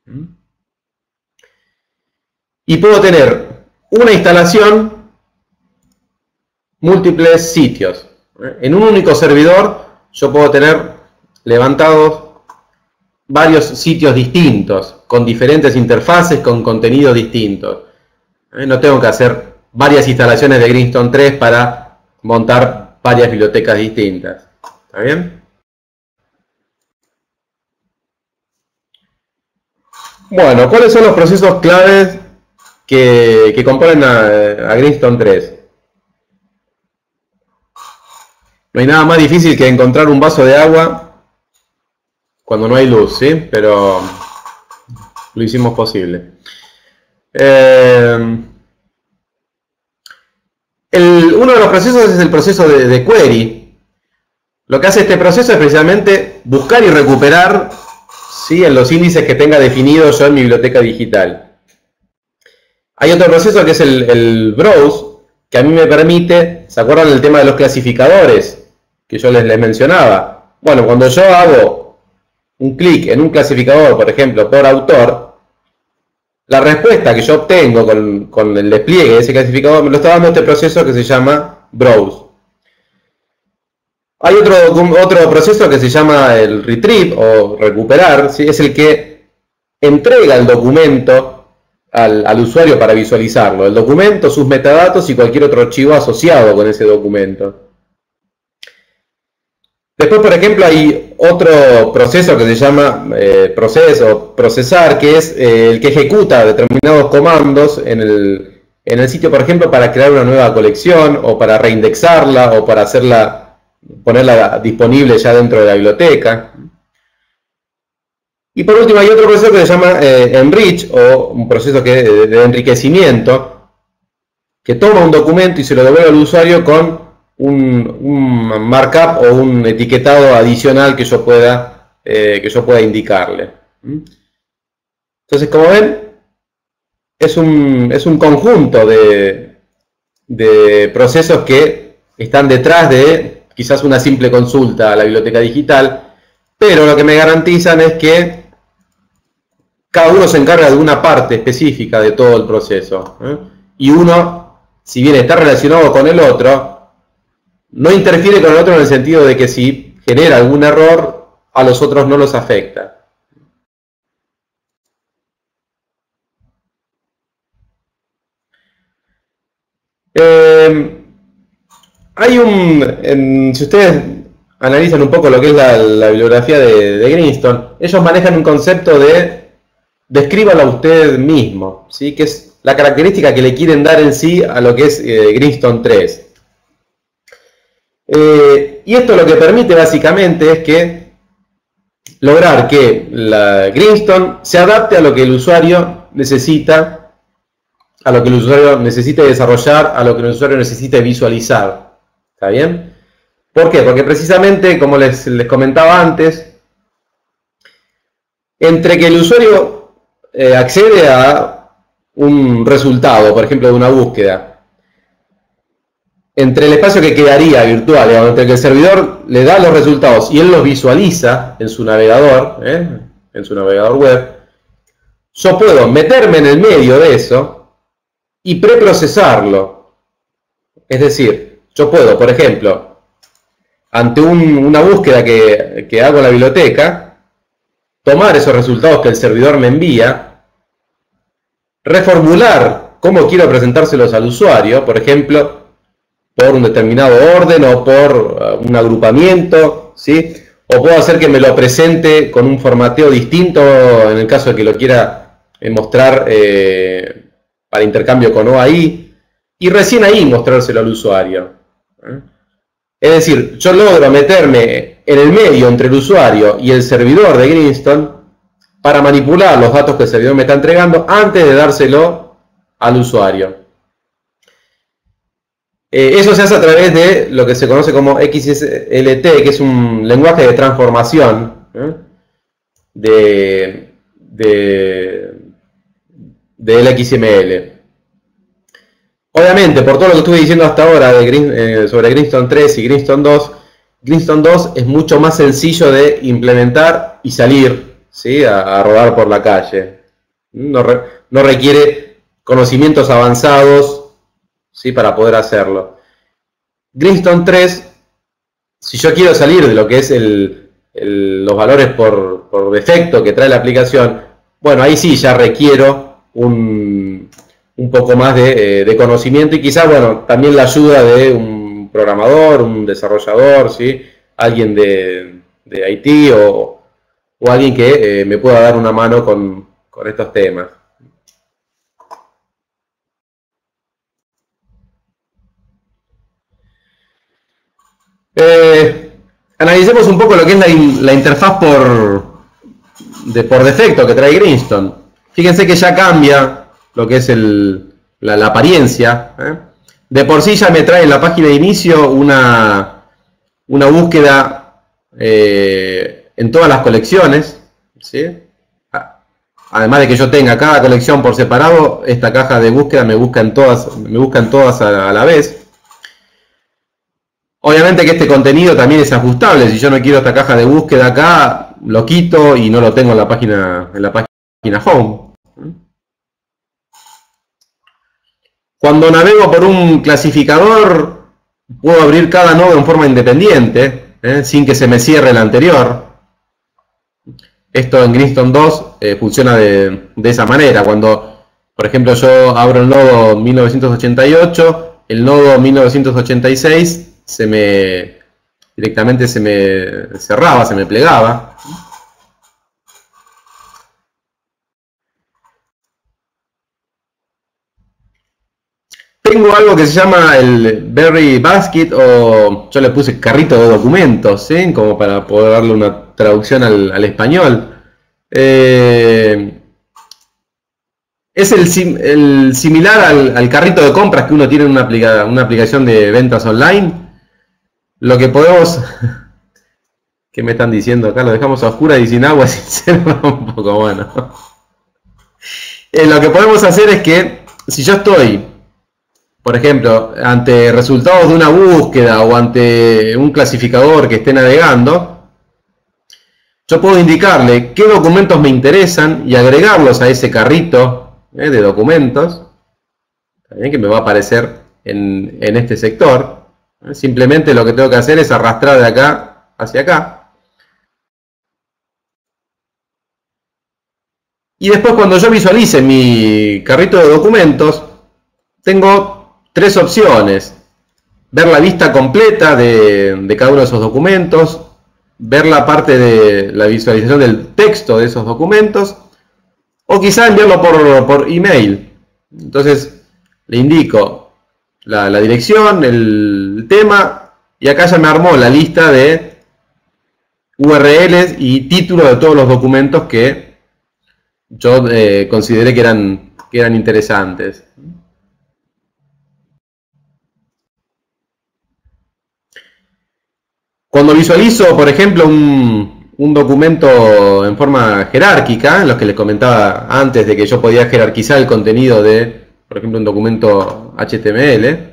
Speaker 2: Y puedo tener una instalación, múltiples sitios. En un único servidor yo puedo tener levantados varios sitios distintos, con diferentes interfaces, con contenidos distintos. No tengo que hacer varias instalaciones de Greenstone tres para montar varias bibliotecas distintas. ¿Está bien? Bueno, ¿cuáles son los procesos claves que, que componen a, a Greenstone tres? No hay nada más difícil que encontrar un vaso de agua cuando no hay luz, ¿sí? Pero lo hicimos posible. Eh, el, uno de los procesos es el proceso de, de query. Lo que hace este proceso es precisamente buscar y recuperar, ¿sí?, en los índices que tenga definido yo en mi biblioteca digital. Hay otro proceso que es el, el browse, que a mí me permite, ¿se acuerdan del tema de los clasificadores que yo les, les mencionaba? Bueno, cuando yo hago un clic en un clasificador, por ejemplo, por autor, la respuesta que yo obtengo con, con el despliegue de ese clasificador me lo está dando este proceso que se llama browse. Hay otro, otro proceso que se llama el retrieve o recuperar, ¿sí? Es el que entrega el documento al, al usuario para visualizarlo. El documento, sus metadatos y cualquier otro archivo asociado con ese documento. Después, por ejemplo, hay otro proceso que se llama eh, proceso, procesar, que es eh, el que ejecuta determinados comandos en el, en el sitio, por ejemplo, para crear una nueva colección, o para reindexarla, o para hacerla, ponerla disponible ya dentro de la biblioteca. Y por último hay otro proceso que se llama eh, enrich, o un proceso que, de, de enriquecimiento, que toma un documento y se lo devuelve al usuario con Un, un markup o un etiquetado adicional que yo pueda, eh, que yo pueda indicarle. Entonces, como ven, es un, es un conjunto de, de procesos que están detrás de quizás una simple consulta a la biblioteca digital, pero lo que me garantizan es que cada uno se encarga de una parte específica de todo el proceso, ¿eh? Y uno, si bien está relacionado con el otro, no interfiere con el otro en el sentido de que si genera algún error, a los otros no los afecta. Eh, hay un, en, si ustedes analizan un poco lo que es la, la bibliografía de, de Greenstone, ellos manejan un concepto de descríbalo a usted mismo, ¿sí?, que es la característica que le quieren dar en sí a lo que es eh, Greenstone tres. Eh, y esto lo que permite básicamente es que lograr que la Greenstone se adapte a lo que el usuario necesita, a lo que el usuario necesite desarrollar, a lo que el usuario necesite visualizar. ¿Está bien? ¿Por qué? Porque precisamente, como les, les comentaba antes, entre que el usuario eh, accede a un resultado, por ejemplo, de una búsqueda, entre el espacio que quedaría virtual, digamos, entre que el servidor le da los resultados y él los visualiza en su navegador, ¿eh? en su navegador web, yo puedo meterme en el medio de eso y preprocesarlo. Es decir, yo puedo, por ejemplo, ante un, una búsqueda que, que hago en la biblioteca, tomar esos resultados que el servidor me envía, reformular cómo quiero presentárselos al usuario, por ejemplo, por un determinado orden o por uh, un agrupamiento, ¿sí? O puedo hacer que me lo presente con un formateo distinto en el caso de que lo quiera eh, mostrar eh, para intercambio con O A I, y recién ahí mostrárselo al usuario. ¿eh? Es decir, yo logro meterme en el medio entre el usuario y el servidor de Greenstone para manipular los datos que el servidor me está entregando antes de dárselo al usuario. Eh, eso se hace a través de lo que se conoce como X S L T, que es un lenguaje de transformación ¿eh? de, de, del X M L. Obviamente, por todo lo que estuve diciendo hasta ahora de Green, eh, sobre Greenstone tres y Greenstone dos, Greenstone dos es mucho más sencillo de implementar y salir ¿sí? a, a rodar por la calle. No, re, no requiere conocimientos avanzados ¿sí? para poder hacerlo. Greenstone tres, si yo quiero salir de lo que es el, el, los valores por, por defecto que trae la aplicación, bueno, ahí sí ya requiero un, un poco más de, de conocimiento y quizás, bueno, también la ayuda de un programador, un desarrollador, ¿sí? alguien de, de I T o, o alguien que eh, me pueda dar una mano con, con estos temas. Eh, analicemos un poco lo que es la, la interfaz por, de, por defecto que trae Greenstone. Fíjense que ya cambia lo que es el, la, la apariencia. ¿eh? De por sí ya me trae en la página de inicio una, una búsqueda eh, en todas las colecciones. ¿sí? Además de que yo tenga cada colección por separado, esta caja de búsqueda me busca en todas, me buscan todas a, a la vez. Obviamente que este contenido también es ajustable. Si yo no quiero esta caja de búsqueda acá, lo quito y no lo tengo en la página, en la página home. Cuando navego por un clasificador, puedo abrir cada nodo en forma independiente, ¿eh? sin que se me cierre el anterior. Esto en Greenstone dos eh, funciona de, de esa manera. Cuando, por ejemplo, yo abro el nodo mil novecientos ochenta y ocho, el nodo mil novecientos ochenta y seis se me directamente se me cerraba, se me plegaba. Tengo algo que se llama el Berry Basket, o yo le puse carrito de documentos, ¿sí? como para poder darle una traducción al, al español. Eh, es el, sim, el similar al, al carrito de compras que uno tiene en una, aplica, una aplicación de ventas online. Lo que podemos... ¿Qué me están diciendo acá? Lo dejamos a oscuras y sin agua, sin ser un poco bueno. Eh, lo que podemos hacer es que, si yo estoy, por ejemplo, ante resultados de una búsqueda o ante un clasificador que esté navegando, yo puedo indicarle qué documentos me interesan y agregarlos a ese carrito eh, de documentos, también que me va a aparecer en, en este sector. Simplemente lo que tengo que hacer es arrastrar de acá hacia acá. Y después, cuando yo visualice mi carrito de documentos, tengo tres opciones. Ver la vista completa de, de cada uno de esos documentos, ver la parte de la visualización del texto de esos documentos, o quizá enviarlo por, por email. Entonces, le indico La, la dirección, el tema, y acá ya me armó la lista de U R Ls y títulos de todos los documentos que yo eh, consideré que eran, que eran interesantes. Cuando visualizo, por ejemplo, un, un documento en forma jerárquica, en los que les comentaba antes de que yo podía jerarquizar el contenido de, por ejemplo, un documento H T M L,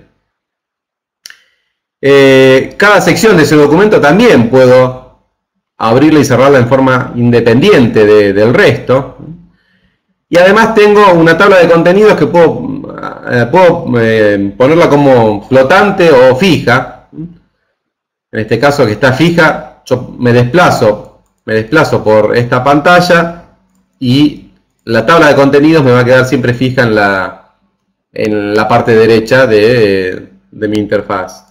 Speaker 2: eh, cada sección de ese documento también puedo abrirla y cerrarla en forma independiente de, del resto. Y además tengo una tabla de contenidos que puedo eh, puedo eh, ponerla como flotante o fija. En este caso que está fija, yo me desplazo, me desplazo por esta pantalla y la tabla de contenidos me va a quedar siempre fija en la, en la parte derecha de, de mi interfaz.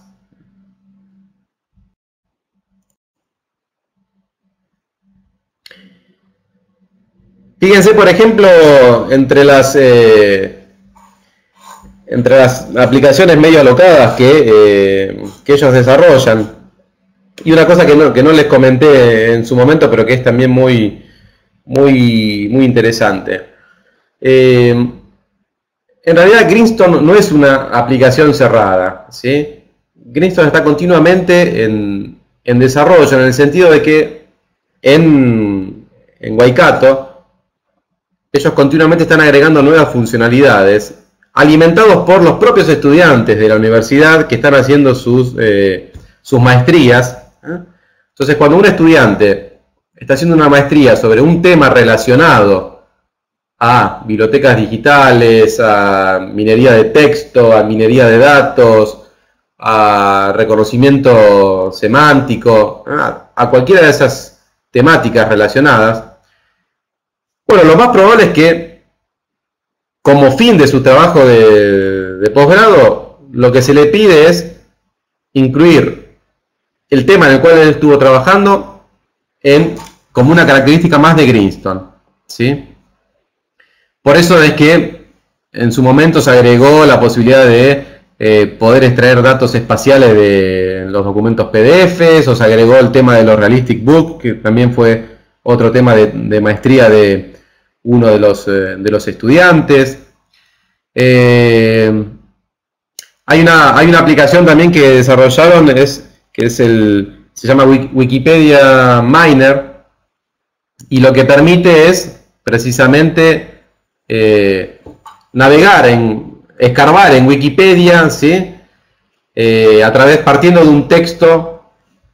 Speaker 2: Fíjense, por ejemplo, entre las, eh, entre las aplicaciones medio alocadas que, eh, que ellos desarrollan. Y una cosa que no, que no les comenté en su momento, pero que es también muy, muy, muy interesante. Eh, en realidad Greenstone no es una aplicación cerrada, ¿sí? Greenstone está continuamente en, en desarrollo, en el sentido de que en, en Waikato ellos continuamente están agregando nuevas funcionalidades, alimentados por los propios estudiantes de la universidad que están haciendo sus, eh, sus maestrías. Entonces, cuando un estudiante está haciendo una maestría sobre un tema relacionado a bibliotecas digitales, a minería de texto, a minería de datos, a reconocimiento semántico, a cualquiera de esas temáticas relacionadas, bueno, lo más probable es que, como fin de su trabajo de, de posgrado, lo que se le pide es incluir el tema en el cual él estuvo trabajando en, como una característica más de Greenstone, ¿sí? Por eso es que en su momento se agregó la posibilidad de eh, poder extraer datos espaciales de los documentos P D Fs, o se agregó el tema de los Realistic Book, que también fue otro tema de, de maestría de uno de los, eh, de los estudiantes. Eh, hay, una, hay una aplicación también que desarrollaron, es, que es el, se llama Wikipedia Miner, y lo que permite es precisamente eh, navegar, en, escarbar en Wikipedia, ¿sí? eh, a través, partiendo de un texto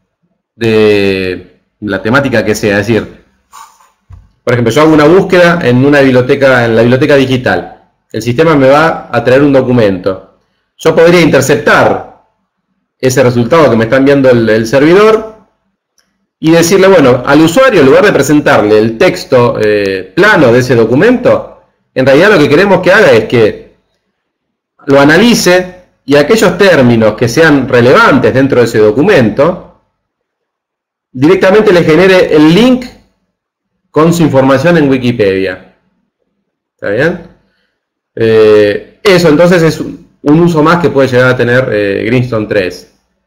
Speaker 2: de la temática que sea, es decir, por ejemplo, yo hago una búsqueda en una biblioteca, en la biblioteca digital. El sistema me va a traer un documento. Yo podría interceptar ese resultado que me está enviando el, el servidor y decirle, bueno, al usuario, en lugar de presentarle el texto eh, plano de ese documento, en realidad lo que queremos que haga es que lo analice y aquellos términos que sean relevantes dentro de ese documento, directamente le genere el link con su información en Wikipedia. ¿Está bien? Eh, eso entonces es un, un uso más que puede llegar a tener eh, Greenstone tres.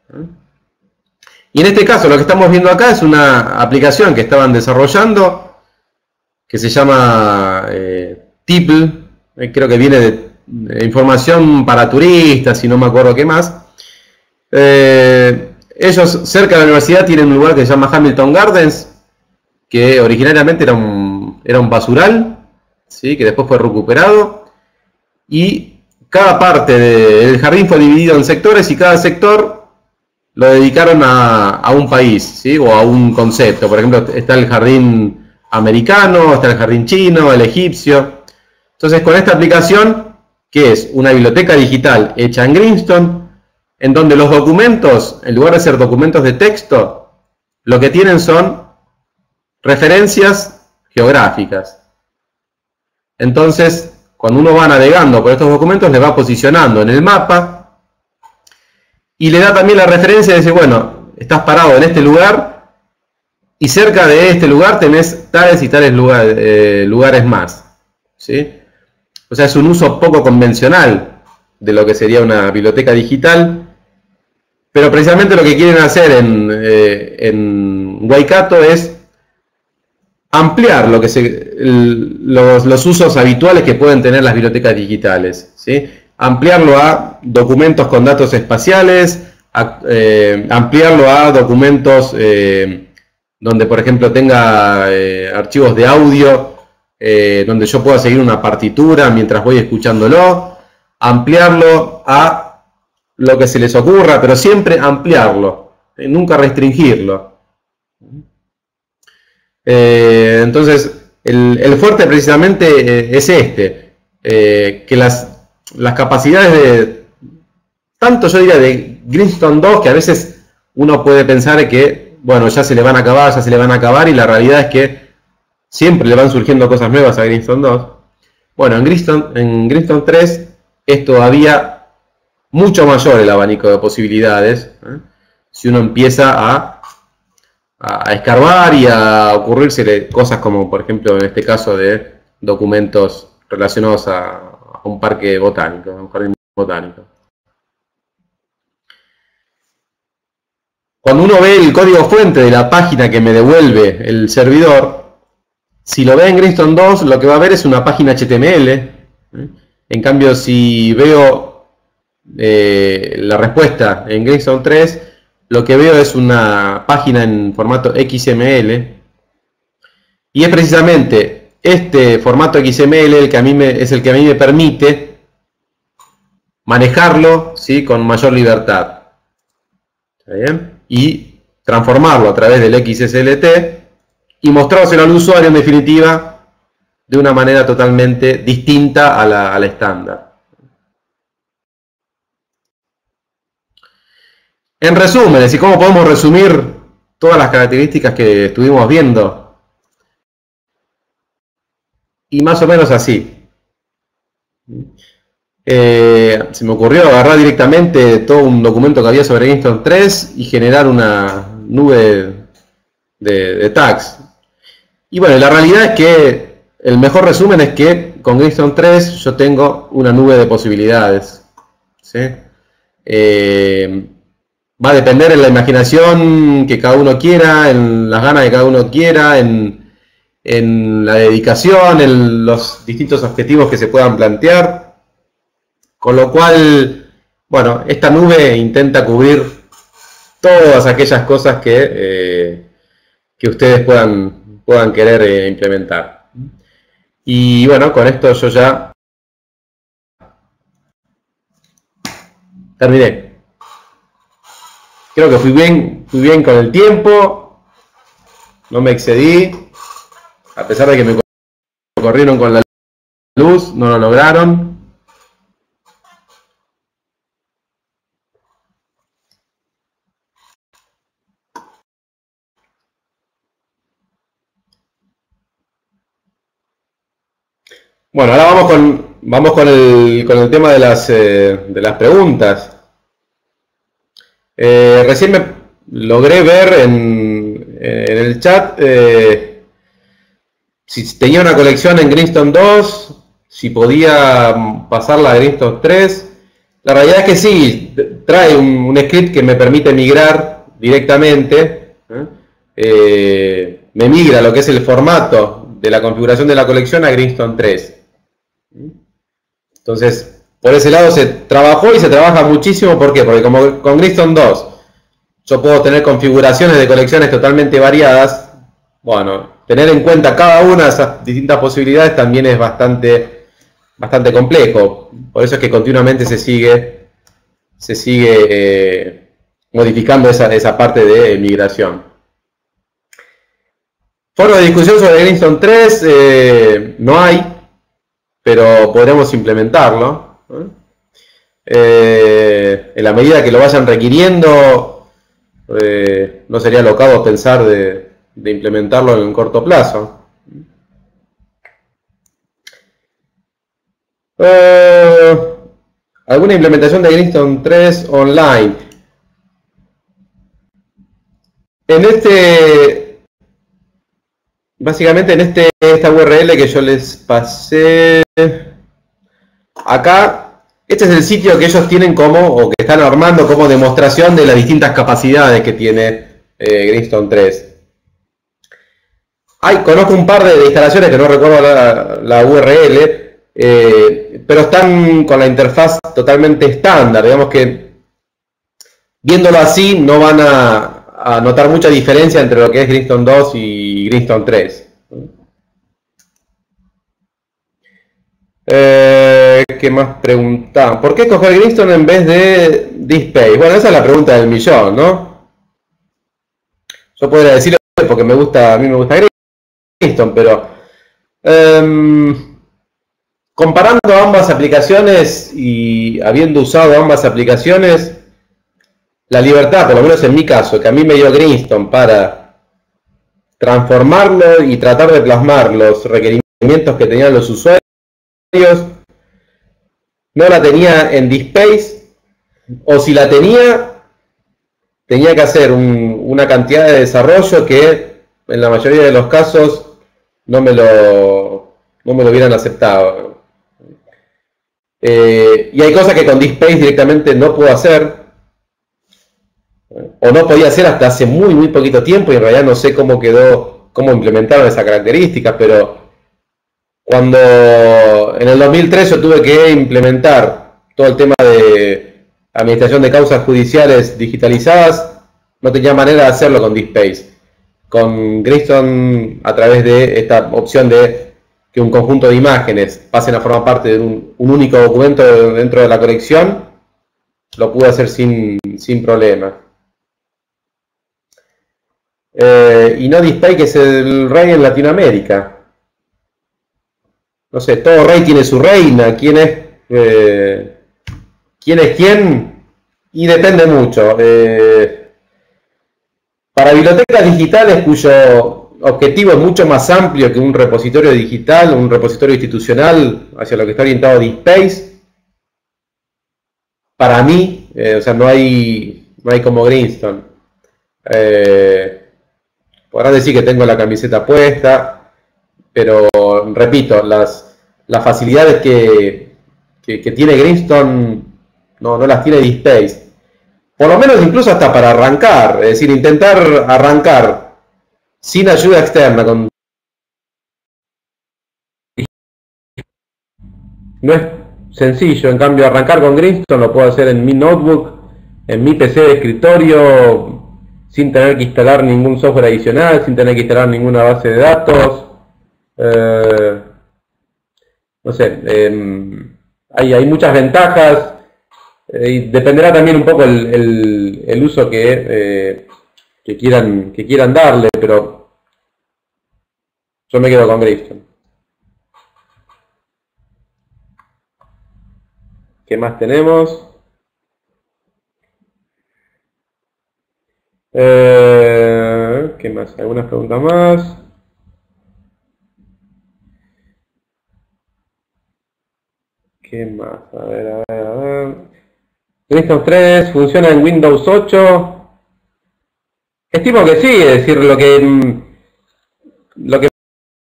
Speaker 2: Y en este caso lo que estamos viendo acá es una aplicación que estaban desarrollando que se llama eh, Tipl, eh, creo que viene de, de información para turistas y no me acuerdo qué más. Eh, ellos cerca de la universidad tienen un lugar que se llama Hamilton Gardens, que originariamente era un, era un basural, ¿sí? Que después fue recuperado, y cada parte de, del jardín fue dividido en sectores y cada sector lo dedicaron a, a un país, ¿sí? O a un concepto. Por ejemplo, está el jardín americano, está el jardín chino, el egipcio. Entonces, con esta aplicación, que es una biblioteca digital hecha en Greenstone, en donde los documentos, en lugar de ser documentos de texto, lo que tienen son referencias geográficas. Entonces, cuando uno va navegando por estos documentos, le va posicionando en el mapa y le da también la referencia de decir, bueno, estás parado en este lugar y cerca de este lugar tenés tales y tales lugar, eh, lugares más, ¿sí? O sea, es un uso poco convencional de lo que sería una biblioteca digital, pero precisamente lo que quieren hacer en, eh, en Waikato es ampliar lo que se, el, los, los usos habituales que pueden tener las bibliotecas digitales, ¿sí? Ampliarlo a documentos con datos espaciales, a, eh, ampliarlo a documentos eh, donde, por ejemplo, tenga eh, archivos de audio, eh, donde yo pueda seguir una partitura mientras voy escuchándolo, ampliarlo a lo que se les ocurra, pero siempre ampliarlo, eh, nunca restringirlo. Eh, entonces, el, el fuerte precisamente eh, es este, eh, que las las capacidades de, tanto yo diría de Greenstone dos, que a veces uno puede pensar que, bueno, ya se le van a acabar, ya se le van a acabar, y la realidad es que siempre le van surgiendo cosas nuevas a Greenstone dos. Bueno, en Greenstone, en Greenstone tres es todavía mucho mayor el abanico de posibilidades, ¿eh? Si uno empieza a, a escarbar y a ocurrirse cosas como, por ejemplo, en este caso de documentos relacionados a, a un parque botánico, a un jardín botánico. Cuando uno ve el código fuente de la página que me devuelve el servidor, si lo ve en Greenstone dos, lo que va a ver es una página H T M L. En cambio, si veo eh, la respuesta en Greenstone tres, lo que veo es una página en formato X M L. Y es precisamente este formato X M L el que a mí me, es el que a mí me permite manejarlo, ¿sí?, con mayor libertad. ¿Está bien? Y transformarlo a través del X S L T y mostrárselo al usuario, en definitiva, de una manera totalmente distinta a la, a la estándar. En resumen, es decir, ¿cómo podemos resumir todas las características que estuvimos viendo? Y más o menos así. Eh, se me ocurrió agarrar directamente todo un documento que había sobre Greenstone tres y generar una nube de, de tags. Y bueno, la realidad es que el mejor resumen es que con Greenstone tres yo tengo una nube de posibilidades, ¿sí? Eh, va a depender en la imaginación que cada uno quiera, en las ganas que cada uno quiera, en, en la dedicación, en los distintos objetivos que se puedan plantear. Con lo cual, bueno, esta nube intenta cubrir todas aquellas cosas que, eh, que ustedes puedan, puedan querer eh, implementar. Y bueno, con esto yo ya terminé. Creo que fui bien, fui bien con el tiempo, no me excedí, a pesar de que me corrieron con la luz, no lo lograron. Bueno, ahora vamos con, vamos con, el, con el tema de las, eh, de las preguntas. Eh, recién me logré ver en, en el chat eh, si tenía una colección en Greenstone dos, si podía pasarla a Greenstone tres. La realidad es que sí, trae un, un script que me permite migrar directamente. ¿eh? Eh, me migra lo que es el formato de la configuración de la colección a Greenstone tres. Entonces, por ese lado se trabajó y se trabaja muchísimo. ¿Por qué? Porque como con Greenstone dos yo puedo tener configuraciones de colecciones totalmente variadas. Bueno, tener en cuenta cada una de esas distintas posibilidades también es bastante, bastante complejo. Por eso es que continuamente se sigue, se sigue eh, modificando esa, esa parte de migración. Foro de discusión sobre Greenstone tres eh, no hay, pero podremos implementarlo. ¿eh? Eh, en la medida que lo vayan requiriendo, eh, no sería locado pensar de, de implementarlo en un corto plazo. Eh, ¿Alguna implementación de Greenstone tres online? En este, básicamente en este, esta U R L que yo les pasé acá, este es el sitio que ellos tienen como, o que están armando como demostración de las distintas capacidades que tiene eh, Greenstone tres. Hay, conozco un par de instalaciones que no recuerdo la, la U R L, eh, pero están con la interfaz totalmente estándar. Digamos que viéndolo así no van a, a notar mucha diferencia entre lo que es Greenstone dos y Greenstone tres. Eh, ¿Qué más preguntan? ¿Por qué escoger Greenstone en vez de DSpace? Bueno, esa es la pregunta del millón, ¿no? Yo podría decirlo porque me gusta, a mí me gusta Greenstone, pero um, comparando ambas aplicaciones y habiendo usado ambas aplicaciones, la libertad, por lo menos en mi caso, que a mí me dio Greenstone para transformarlo y tratar de plasmar los requerimientos que tenían los usuarios, no la tenía en DSpace, o si la tenía, tenía que hacer un, una cantidad de desarrollo que en la mayoría de los casos no me lo, no me lo hubieran aceptado. Eh, y hay cosas que con DSpace directamente no puedo hacer, o no podía hacer hasta hace muy muy poquito tiempo, y en realidad no sé cómo quedó, cómo implementaron esas características, pero cuando en el dos mil tres yo tuve que implementar todo el tema de administración de causas judiciales digitalizadas, no tenía manera de hacerlo con DSpace. Con Greenstone, a través de esta opción de que un conjunto de imágenes pasen a formar parte de un, un único documento dentro de la colección, lo pude hacer sin, sin problema. Eh, y no DSpace, que es el rey en Latinoamérica. No sé, todo rey tiene su reina. ¿Quién es, eh, quién es quién? Y depende mucho. Eh, para bibliotecas digitales cuyo objetivo es mucho más amplio que un repositorio digital, un repositorio institucional hacia lo que está orientado DSpace, para mí, eh, o sea, no hay, no hay como Greenstone. Eh, podrás decir que tengo la camiseta puesta, pero repito, las, las facilidades que, que, que tiene Greenstone no, no las tiene DSpace. Por lo menos incluso hasta para arrancar, es decir, intentar arrancar sin ayuda externa. Con... No es sencillo, en cambio arrancar con Greenstone lo puedo hacer en mi notebook, en mi P C de escritorio, sin tener que instalar ningún software adicional, sin tener que instalar ninguna base de datos. Eh, no sé, eh, hay, hay muchas ventajas, eh, y dependerá también un poco el, el, el uso que, eh, que, quieran, que quieran darle, pero yo me quedo con Greenstone. ¿Qué más tenemos? Eh, ¿Qué más? ¿Algunas preguntas más? ¿Qué más? A ver, a ver, a ver. Greenstone tres funciona en Windows ocho. Estimo que sí, es decir, lo que lo que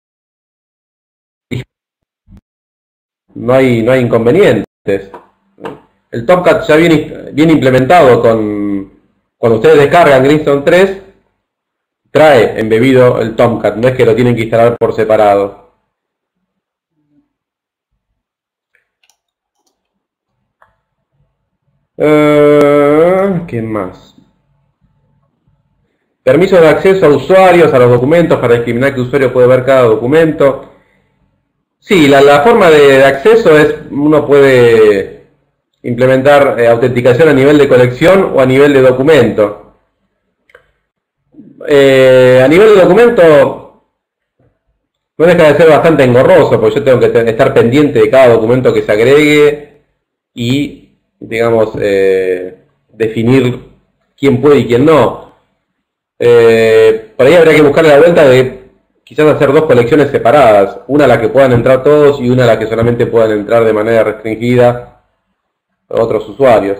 Speaker 2: no hay no hay inconvenientes. El Tomcat ya viene, viene implementado con cuando ustedes descargan Greenstone tres, trae embebido el Tomcat, no es que lo tienen que instalar por separado. Uh, ¿Qué más? Permiso de acceso a usuarios a los documentos para discriminar qué usuario puede ver cada documento. Sí, la, la forma de, de acceso es, uno puede implementar eh, autenticación a nivel de colección o a nivel de documento. Eh, a nivel de documento no deja de ser bastante engorroso, porque yo tengo que estar pendiente de cada documento que se agregue y, digamos, eh, definir quién puede y quién no. Eh, por ahí habría que buscarle la vuelta de quizás hacer dos colecciones separadas, una a la que puedan entrar todos y una a la que solamente puedan entrar de manera restringida otros usuarios.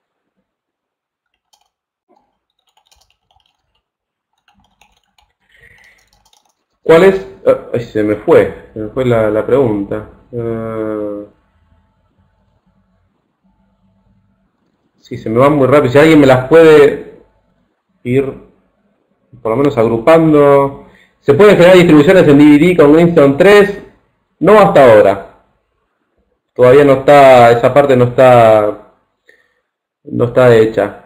Speaker 2: ¿Cuál es? Ay, se me fue, se me fue la, la pregunta. Uh... Sí, se me va muy rápido. Si alguien me las puede ir, por lo menos agrupando. ¿Se pueden generar distribuciones en D V D con Greenstone tres? No hasta ahora. Todavía no está, esa parte no está, no está hecha.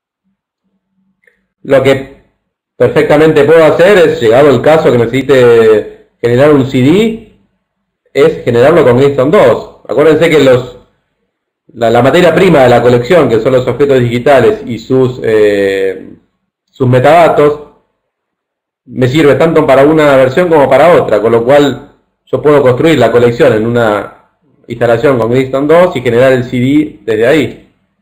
Speaker 2: Lo que perfectamente puedo hacer es, llegado el caso que necesite generar un C D, es generarlo con Greenstone dos. Acuérdense que los la, la materia prima de la colección, que son los objetos digitales y sus, eh, sus metadatos, me sirve tanto para una versión como para otra, con lo cual yo puedo construir la colección en una, instalación con Greenstone dos y generar el C D desde ahí.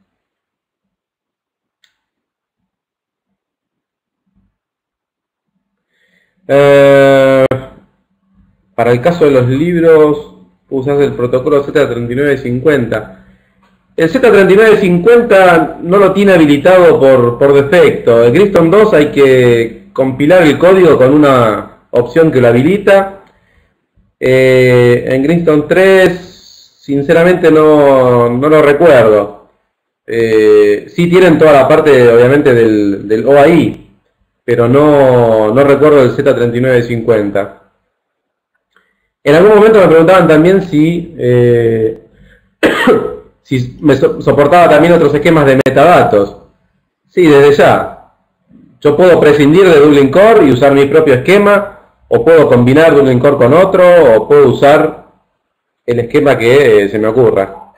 Speaker 2: Eh, para el caso de los libros, usas el protocolo Z treinta y nueve cincuenta. El Z treinta y nueve cincuenta no lo tiene habilitado por, por defecto. En Greenstone dos hay que compilar el código con una opción que lo habilita. Eh, en Greenstone tres, sinceramente no, no lo recuerdo. Eh, sí tienen toda la parte, obviamente, del, del O A I, pero no, no recuerdo el Z treinta y nueve cincuenta. En algún momento me preguntaban también si, eh, si me so soportaba también otros esquemas de metadatos. Sí, desde ya. Yo puedo prescindir de Dublin Core y usar mi propio esquema, o puedo combinar Dublin Core con otro, o puedo usar el esquema que eh, se me ocurra.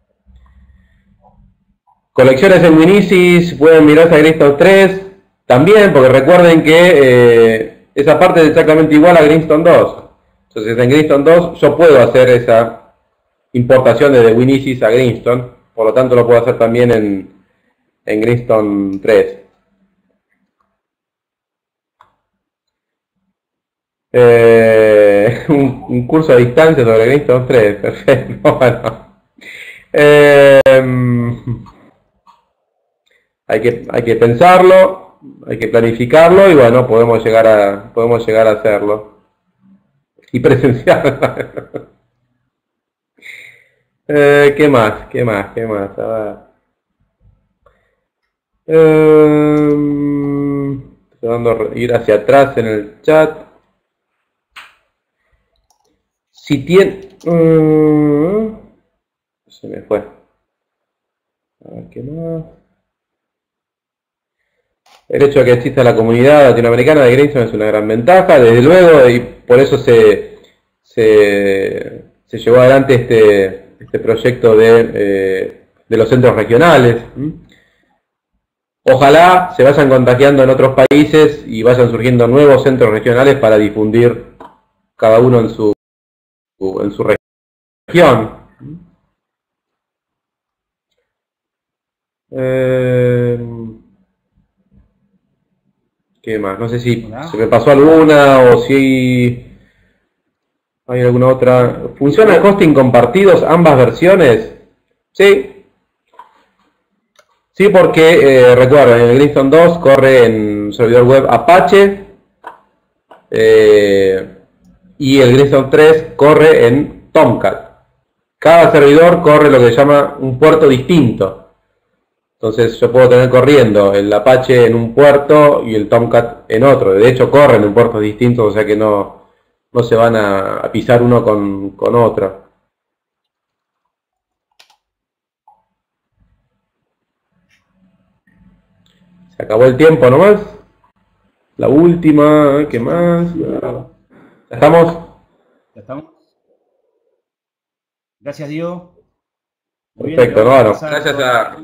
Speaker 2: Colecciones en Winisis, pueden mirarse a Greenstone tres también, porque recuerden que eh, esa parte es exactamente igual a Greenstone dos. Entonces en Greenstone dos yo puedo hacer esa importación desde Winisis a Greenstone, por lo tanto lo puedo hacer también en, en Greenstone tres. Eh, un, un curso a distancia sobre Greenstone tres, perfecto. Bueno. Eh, hay que, hay que pensarlo, hay que planificarlo y bueno, podemos llegar a, podemos llegar a hacerlo. Y presenciar. eh, ¿Qué más? ¿Qué más? ¿Qué más? A ver. Eh, tratando de ir hacia atrás en el chat. Si tiene... Uh, se me fue. A ver, ¿qué más? El hecho de que exista la comunidad latinoamericana de Greenstone es una gran ventaja, desde luego, y por eso se, se, se llevó adelante este, este proyecto de, eh, de los centros regionales. Ojalá se vayan contagiando en otros países y vayan surgiendo nuevos centros regionales para difundir cada uno en su, en su región. Eh, ¿Qué más? No sé si Hola. se me pasó alguna o si hay alguna otra. ¿Funciona el hosting compartidos ambas versiones? Sí. Sí, porque eh, recuerden, el Greenstone dos corre en servidor web Apache eh, y el Greenstone tres corre en Tomcat. Cada servidor corre lo que se llama un puerto distinto. Entonces yo puedo tener corriendo el Apache en un puerto y el Tomcat en otro. De hecho corren en puertos distintos, o sea que no, no se van a, a pisar uno con, con otro. Se acabó el tiempo nomás. La última, ¿qué más? ¿Ya estamos?
Speaker 1: ¿Ya estamos? Gracias, Diego.
Speaker 2: Perfecto, bueno, gracias a...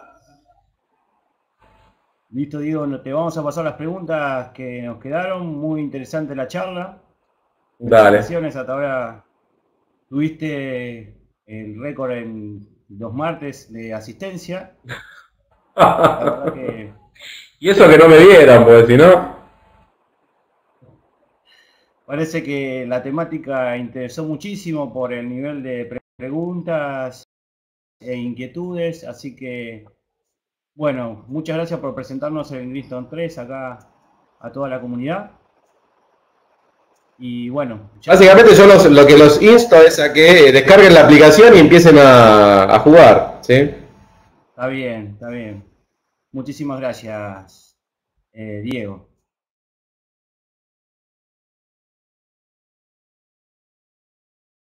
Speaker 1: Listo, Diego, te vamos a pasar las preguntas que nos quedaron. Muy interesante la charla.
Speaker 2: Dale.
Speaker 1: Hasta ahora tuviste el récord en los martes de asistencia. La verdad que...
Speaker 2: Y eso que no me vieran, pues si no...
Speaker 1: Parece que la temática interesó muchísimo por el nivel de pre preguntas e inquietudes, así que... Bueno, muchas gracias por presentarnos en Greenstone tres acá a toda la comunidad. Y bueno,
Speaker 2: básicamente yo los, lo que los insto es a que descarguen la aplicación y empiecen a, a jugar, ¿sí?
Speaker 1: Está bien, está bien. Muchísimas gracias, eh, Diego.